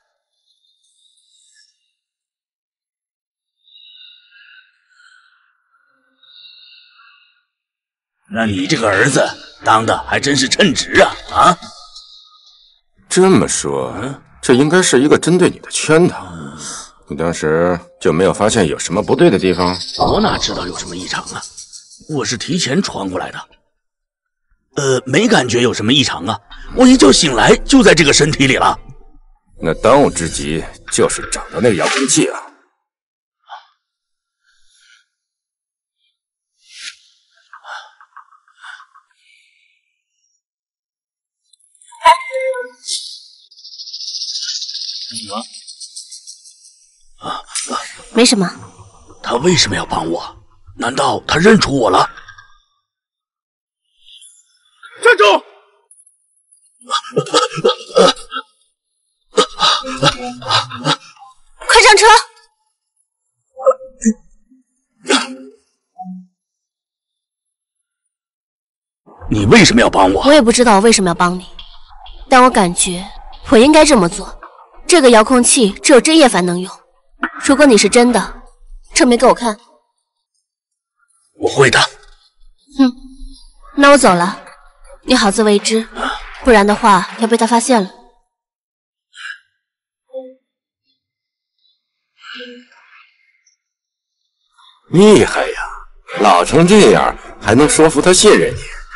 那你这个儿子当的还真是称职啊！啊！ 这么说，这应该是一个针对你的圈套。你当时就没有发现有什么不对的地方？ 我哪知道有什么异常啊？我是提前传过来的。没感觉有什么异常啊。我一觉醒来就在这个身体里了。 那当务之急就是找到那个遥控器啊！ 没什么。 他为什么要帮我？难道他认出我了？ 站住！ 快上车！ 你为什么要帮我？ 我也不知道我为什么要帮你，但我感觉我应该这么做。这个遥控器只有真叶凡能用，如果你是真的，证明给我看。 我会的。 那我走了，你好自为之，不然的话要被他发现了。 厉害呀！老成这样还能说服他信任你。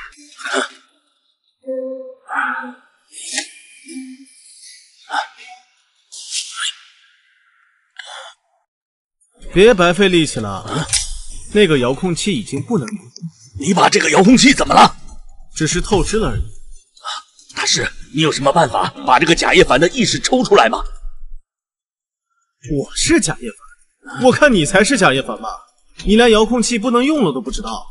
别白费力气了，那个遥控器已经不能用。 你把这个遥控器怎么了？ 只是透支了而已。 大师，你有什么办法把这个贾叶凡的意识抽出来吗？ 我是贾叶凡？我看你才是贾叶凡吧？你连遥控器不能用了都不知道。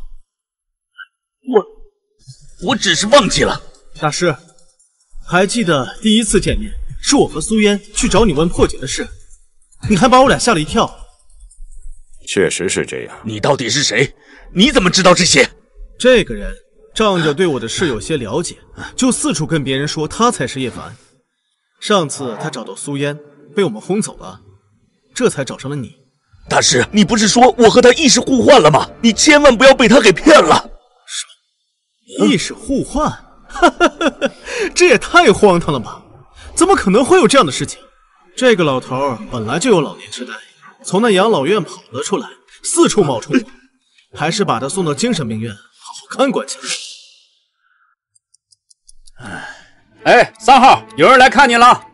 我只是忘记了。 大师，还记得第一次见面是我和苏嫣去找你问破解的事，你还把我俩吓了一跳。 确实是这样。 你到底是谁？你怎么知道这些？ 这个人仗着对我的事有些了解，就四处跟别人说他才是叶凡。上次他找到苏嫣，被我们轰走了，这才找上了你。 大师，你不是说我和他意识互换了吗？你千万不要被他给骗了。 意识互换？这也太荒唐了吧！怎么可能会有这样的事情？这个老头本来就有老年痴呆，从那养老院跑了出来，四处冒充我，还是把他送到精神病院好好看管去。 哎，3号，有人来看你了。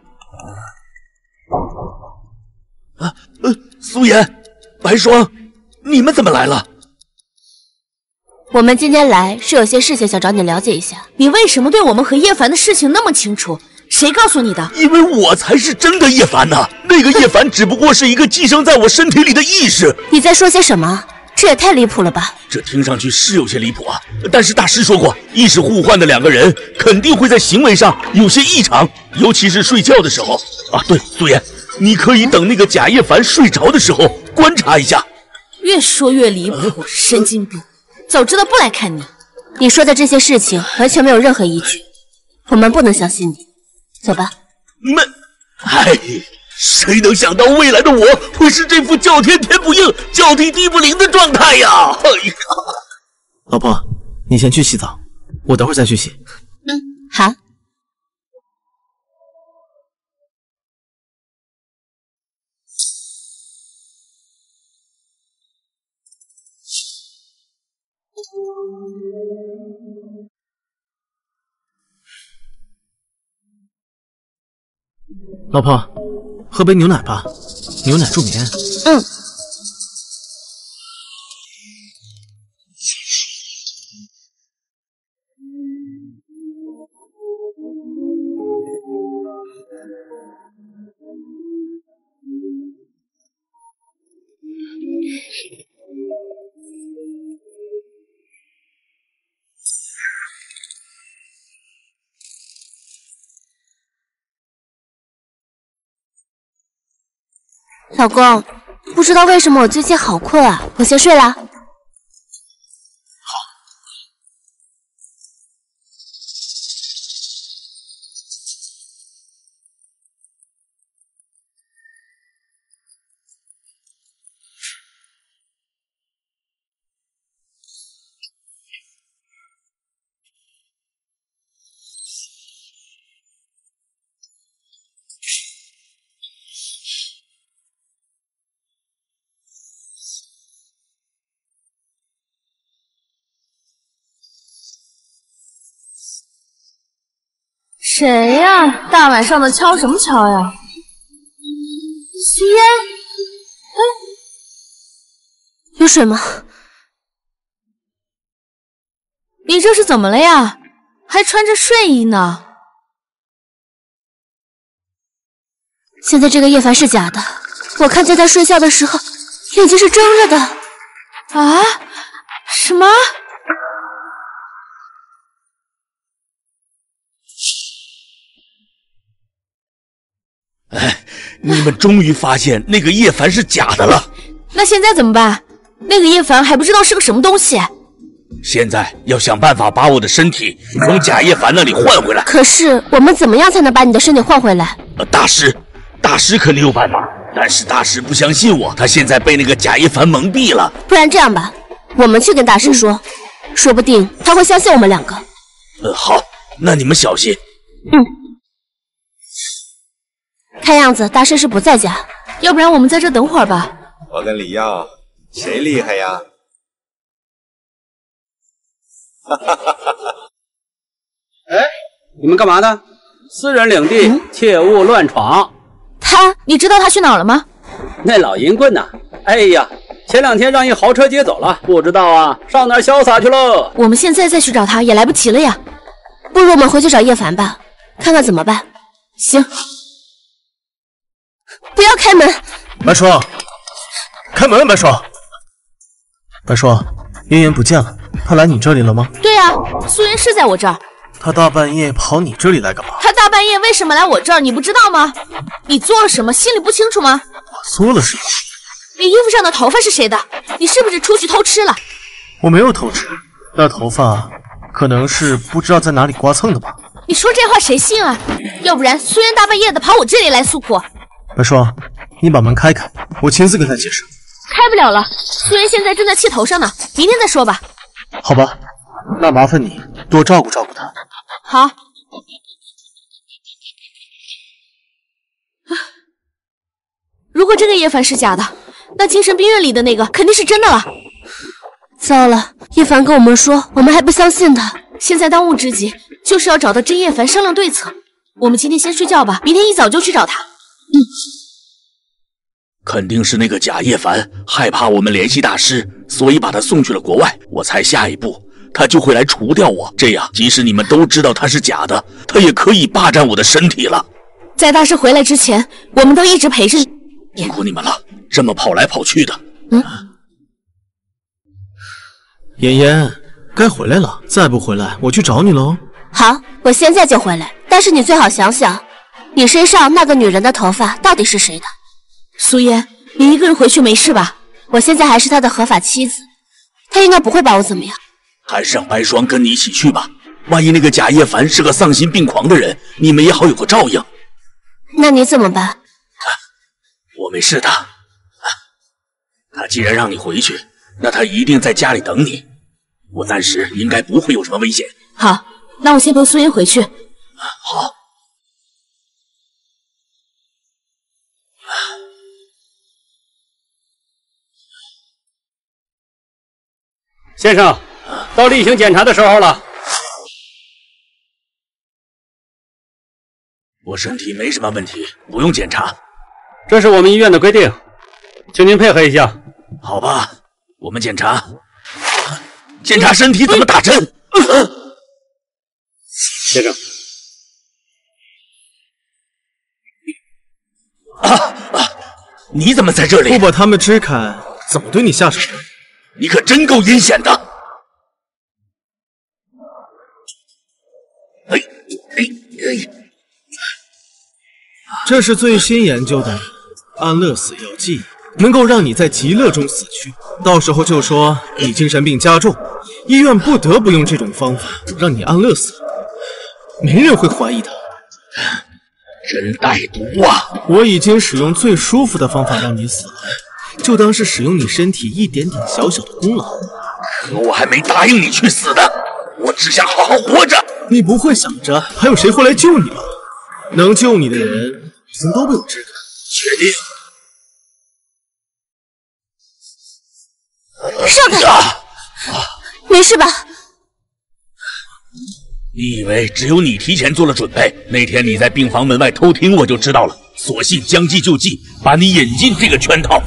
苏妍、白霜，你们怎么来了？ 我们今天来是有些事情想找你了解一下。 你为什么对我们和叶凡的事情那么清楚？谁告诉你的？ 因为我才是真的叶凡呐，那个叶凡只不过是一个寄生在我身体里的意识。 你在说些什么？这也太离谱了吧！ 这听上去是有些离谱啊，但是大师说过，意识互换的两个人肯定会在行为上有些异常，尤其是睡觉的时候。啊，对，苏妍，你可以等那个贾叶凡睡着的时候观察一下。 越说越离谱，神经病！早知道不来看你。 你说的这些事情完全没有任何依据，我们不能相信你。走吧。 你们，哎，谁能想到未来的我会是这副叫天天不应、叫地地不灵的状态呀！哎呀， 老婆，你先去洗澡，我等会儿再去洗。 好。 老婆，喝杯牛奶吧，牛奶助眠。 老公，不知道为什么我最近好困啊，我先睡了。 谁呀？大晚上的敲什么敲呀？苏嫣， 有水吗？ 你这是怎么了呀？还穿着睡衣呢？ 现在这个叶凡是假的，我看见他睡觉的时候眼睛是睁着的。 啊？什么？ 哎，你们终于发现那个叶凡是假的了。 那现在怎么办？那个叶凡还不知道是个什么东西。 现在要想办法把我的身体从假叶凡那里换回来。 可是我们怎么样才能把你的身体换回来？ 大师肯定有办法，但是大师不相信我，他现在被那个假叶凡蒙蔽了。 不然这样吧，我们去跟大师说，说不定他会相信我们两个。 好，那你们小心。 看样子大师是不在家， 要不然我们在这等会儿吧。 我跟李耀，谁厉害呀？ 哎，你们干嘛呢？私人领地，切勿乱闯。 你知道他去哪儿了吗？ 那老淫棍呐！哎呀，前2天让一豪车接走了，不知道啊，上哪儿潇洒去了？ 我们现在再去找他也来不及了呀。 不如我们回去找叶凡吧，看看怎么办。 行。 不要开门！ 白叔，开门！白叔，白叔，妍妍不见了，她来你这里了吗？ 对啊，苏妍是在我这儿。 她大半夜跑你这里来干嘛？ 她大半夜为什么来我这儿？你不知道吗？你做了什么，心里不清楚吗？ 我做了什么？ 你衣服上的头发是谁的？你是不是出去偷吃了？ 我没有偷吃，那头发可能是不知道在哪里刮蹭的吧。 你说这话谁信啊？要不然苏妍大半夜的跑我这里来诉苦。 白叔，你把门开开，我亲自跟他解释。 开不了了，苏妍现在正在气头上呢，明天再说吧。 好吧，那麻烦你多照顾照顾他。 好。如果这个叶凡是假的，那精神病院里的那个肯定是真的了。 糟了，叶凡跟我们说，我们还不相信他。 现在当务之急就是要找到真叶凡商量对策。我们今天先睡觉吧，明天一早就去找他。 肯定是那个假叶凡害怕我们联系大师，所以把他送去了国外。我猜下一步他就会来除掉我，这样即使你们都知道他是假的，他也可以霸占我的身体了。 在大师回来之前，我们都一直陪着你。 辛苦你们了，这么跑来跑去的。 妍妍，该回来了，再不回来我去找你喽。 好，我现在就回来，但是你最好想想，你身上那个女人的头发到底是谁的？ 苏妍，你一个人回去没事吧？ 我现在还是他的合法妻子，他应该不会把我怎么样。 还是让白霜跟你一起去吧，万一那个假叶凡是个丧心病狂的人，你们也好有个照应。 那你怎么办？ 我没事的。他既然让你回去，那他一定在家里等你。我暂时应该不会有什么危险。 好，那我先陪苏妍回去。 好。 先生，到例行检查的时候了。 我身体没什么问题，不用检查。 这是我们医院的规定，请您配合一下。 好吧，我们检查身体怎么打针。 先生， 你怎么在这里？ 不把他们支开，怎么对你下手？ 你可真够阴险的！ 这是最新研究的安乐死药剂，能够让你在极乐中死去。到时候就说你精神病加重，医院不得不用这种方法让你安乐死，没人会怀疑的。 真歹毒啊！ 我已经使用最舒服的方法让你死了，就当是使用你身体一点点小小的功劳。 可我还没答应你去死呢，我只想好好活着。 你不会想着还有谁会来救你吧？能救你的人已经都被我支开。 确定？ 少凯，没事吧？ 你以为只有你提前做了准备？那天你在病房门外偷听，我就知道了。索性将计就计，把你引进这个圈套。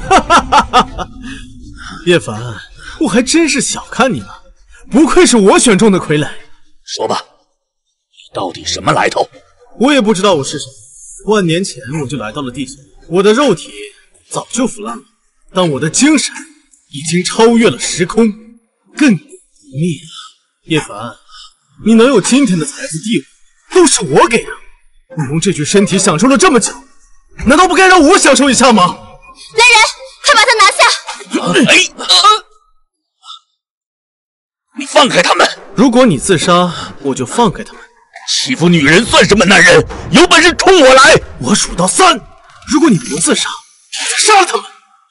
叶凡，我还真是小看你了，不愧是我选中的傀儡。 说吧，你到底什么来头？ 我也不知道我是谁。万年前我就来到了地球，我的肉体早就腐烂了， 但我的精神已经超越了时空，亘古不灭了。叶凡，你能有今天的财富地位，都是我给的。你用这具身体享受了这么久，难道不该让我享受一下吗？来人，快把他拿下！ 你放开他们！ 如果你自杀，我就放开他们。 欺负女人算什么男人？有本事冲我来！ 我数到3，如果你不自杀，我就杀了他们。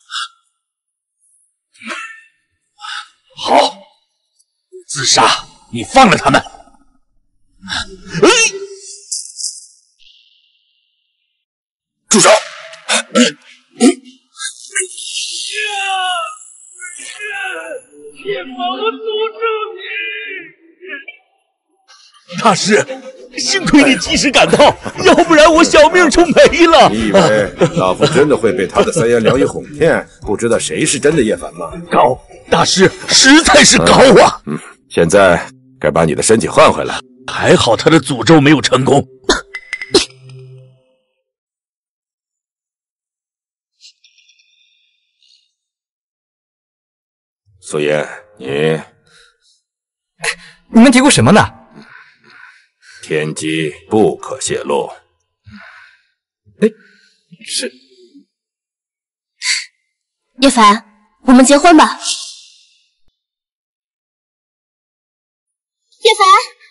好，自杀，你放了他们。住手！ 别把我诅咒你！ 大师，幸亏你及时赶到，要不然我小命就没了。 你以为老夫真的会被他的三言两语哄骗，不知道谁是真的叶凡吗？ 高，大师实在是高啊！ 现在该把你的身体换回来。 还好他的诅咒没有成功。 苏妍， 你们提过什么呢？ 天机不可泄露。 是。 叶凡，我们结婚吧。叶凡，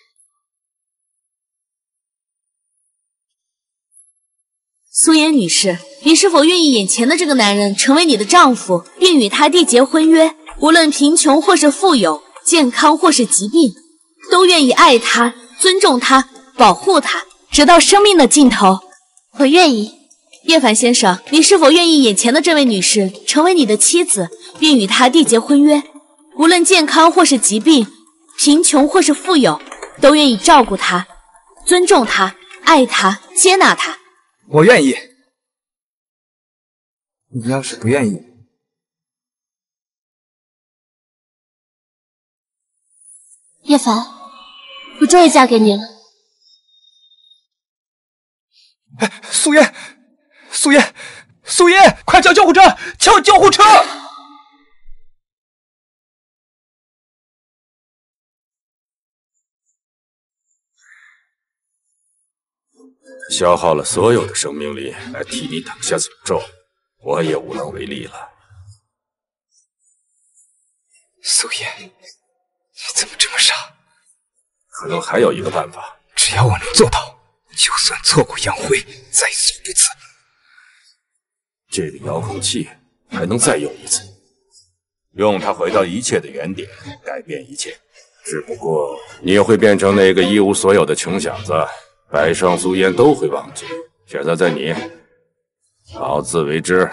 苏妍女士，你是否愿意眼前的这个男人成为你的丈夫，并与他缔结婚约？无论贫穷或是富有，健康或是疾病，都愿意爱他、尊重他、保护他，直到生命的尽头。 我愿意。 叶凡先生，你是否愿意眼前的这位女士成为你的妻子，并与她缔结婚约？无论健康或是疾病，贫穷或是富有，都愿意照顾她、尊重她、爱她、接纳她。 我愿意。你要是不愿意， 叶凡，我终于嫁给你了。 苏妍，苏妍，苏妍，快叫救护车！叫救护车！ 消耗了所有的生命力来替你挡下诅咒，我也无能为力了。 苏妍，你怎么这么傻？ 可能还有一个办法， 只要我能做到，就算挫骨扬灰，在所不辞。 这个遥控器还能再用一次，用它回到一切的原点，改变一切。只不过你也会变成那个一无所有的穷小子，白霜、苏妍都会忘记。选择在你，好自为之。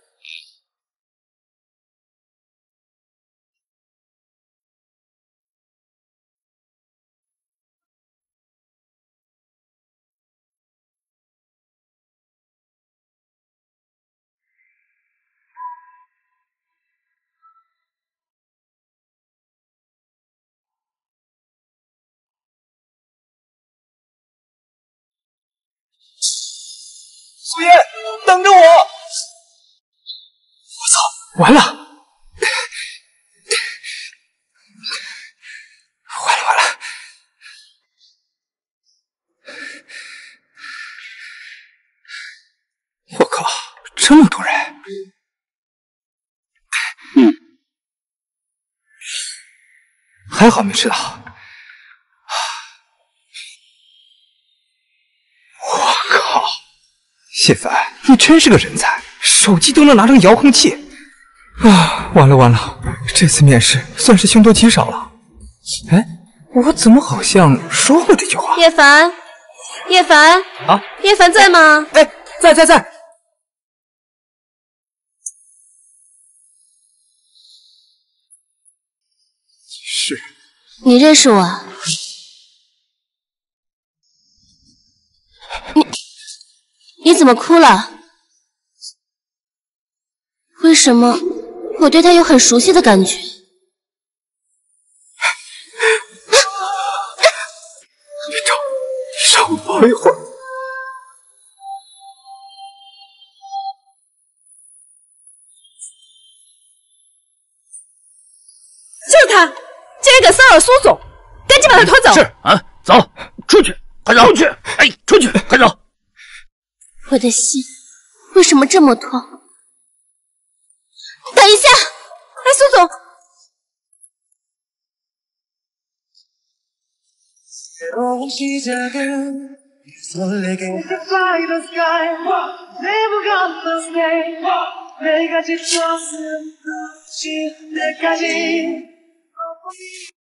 苏妍，等着我！我操，完了！完了！我靠，这么多人！还好没吃到。我靠！谢凡，你真是个人才，手机都能拿成遥控器啊！完了，这次面试算是凶多吉少了。哎，我怎么好像说过这句话？ 叶凡啊，叶凡在吗？ 哎，在。是。 你认识我？你怎么哭了？为什么我对他有很熟悉的感觉？ 别吵，稍等一会儿。 他，竟然敢骚扰苏总，赶紧把他拖走！ 是啊，走，出去，快走！出去！哎，出去，快走！ 我的心为什么这么痛？等一下，哎，苏总。 새로운 시작은 설레게 Fly the sky Never gonna stay 내가 지쳤음 끝이 때까지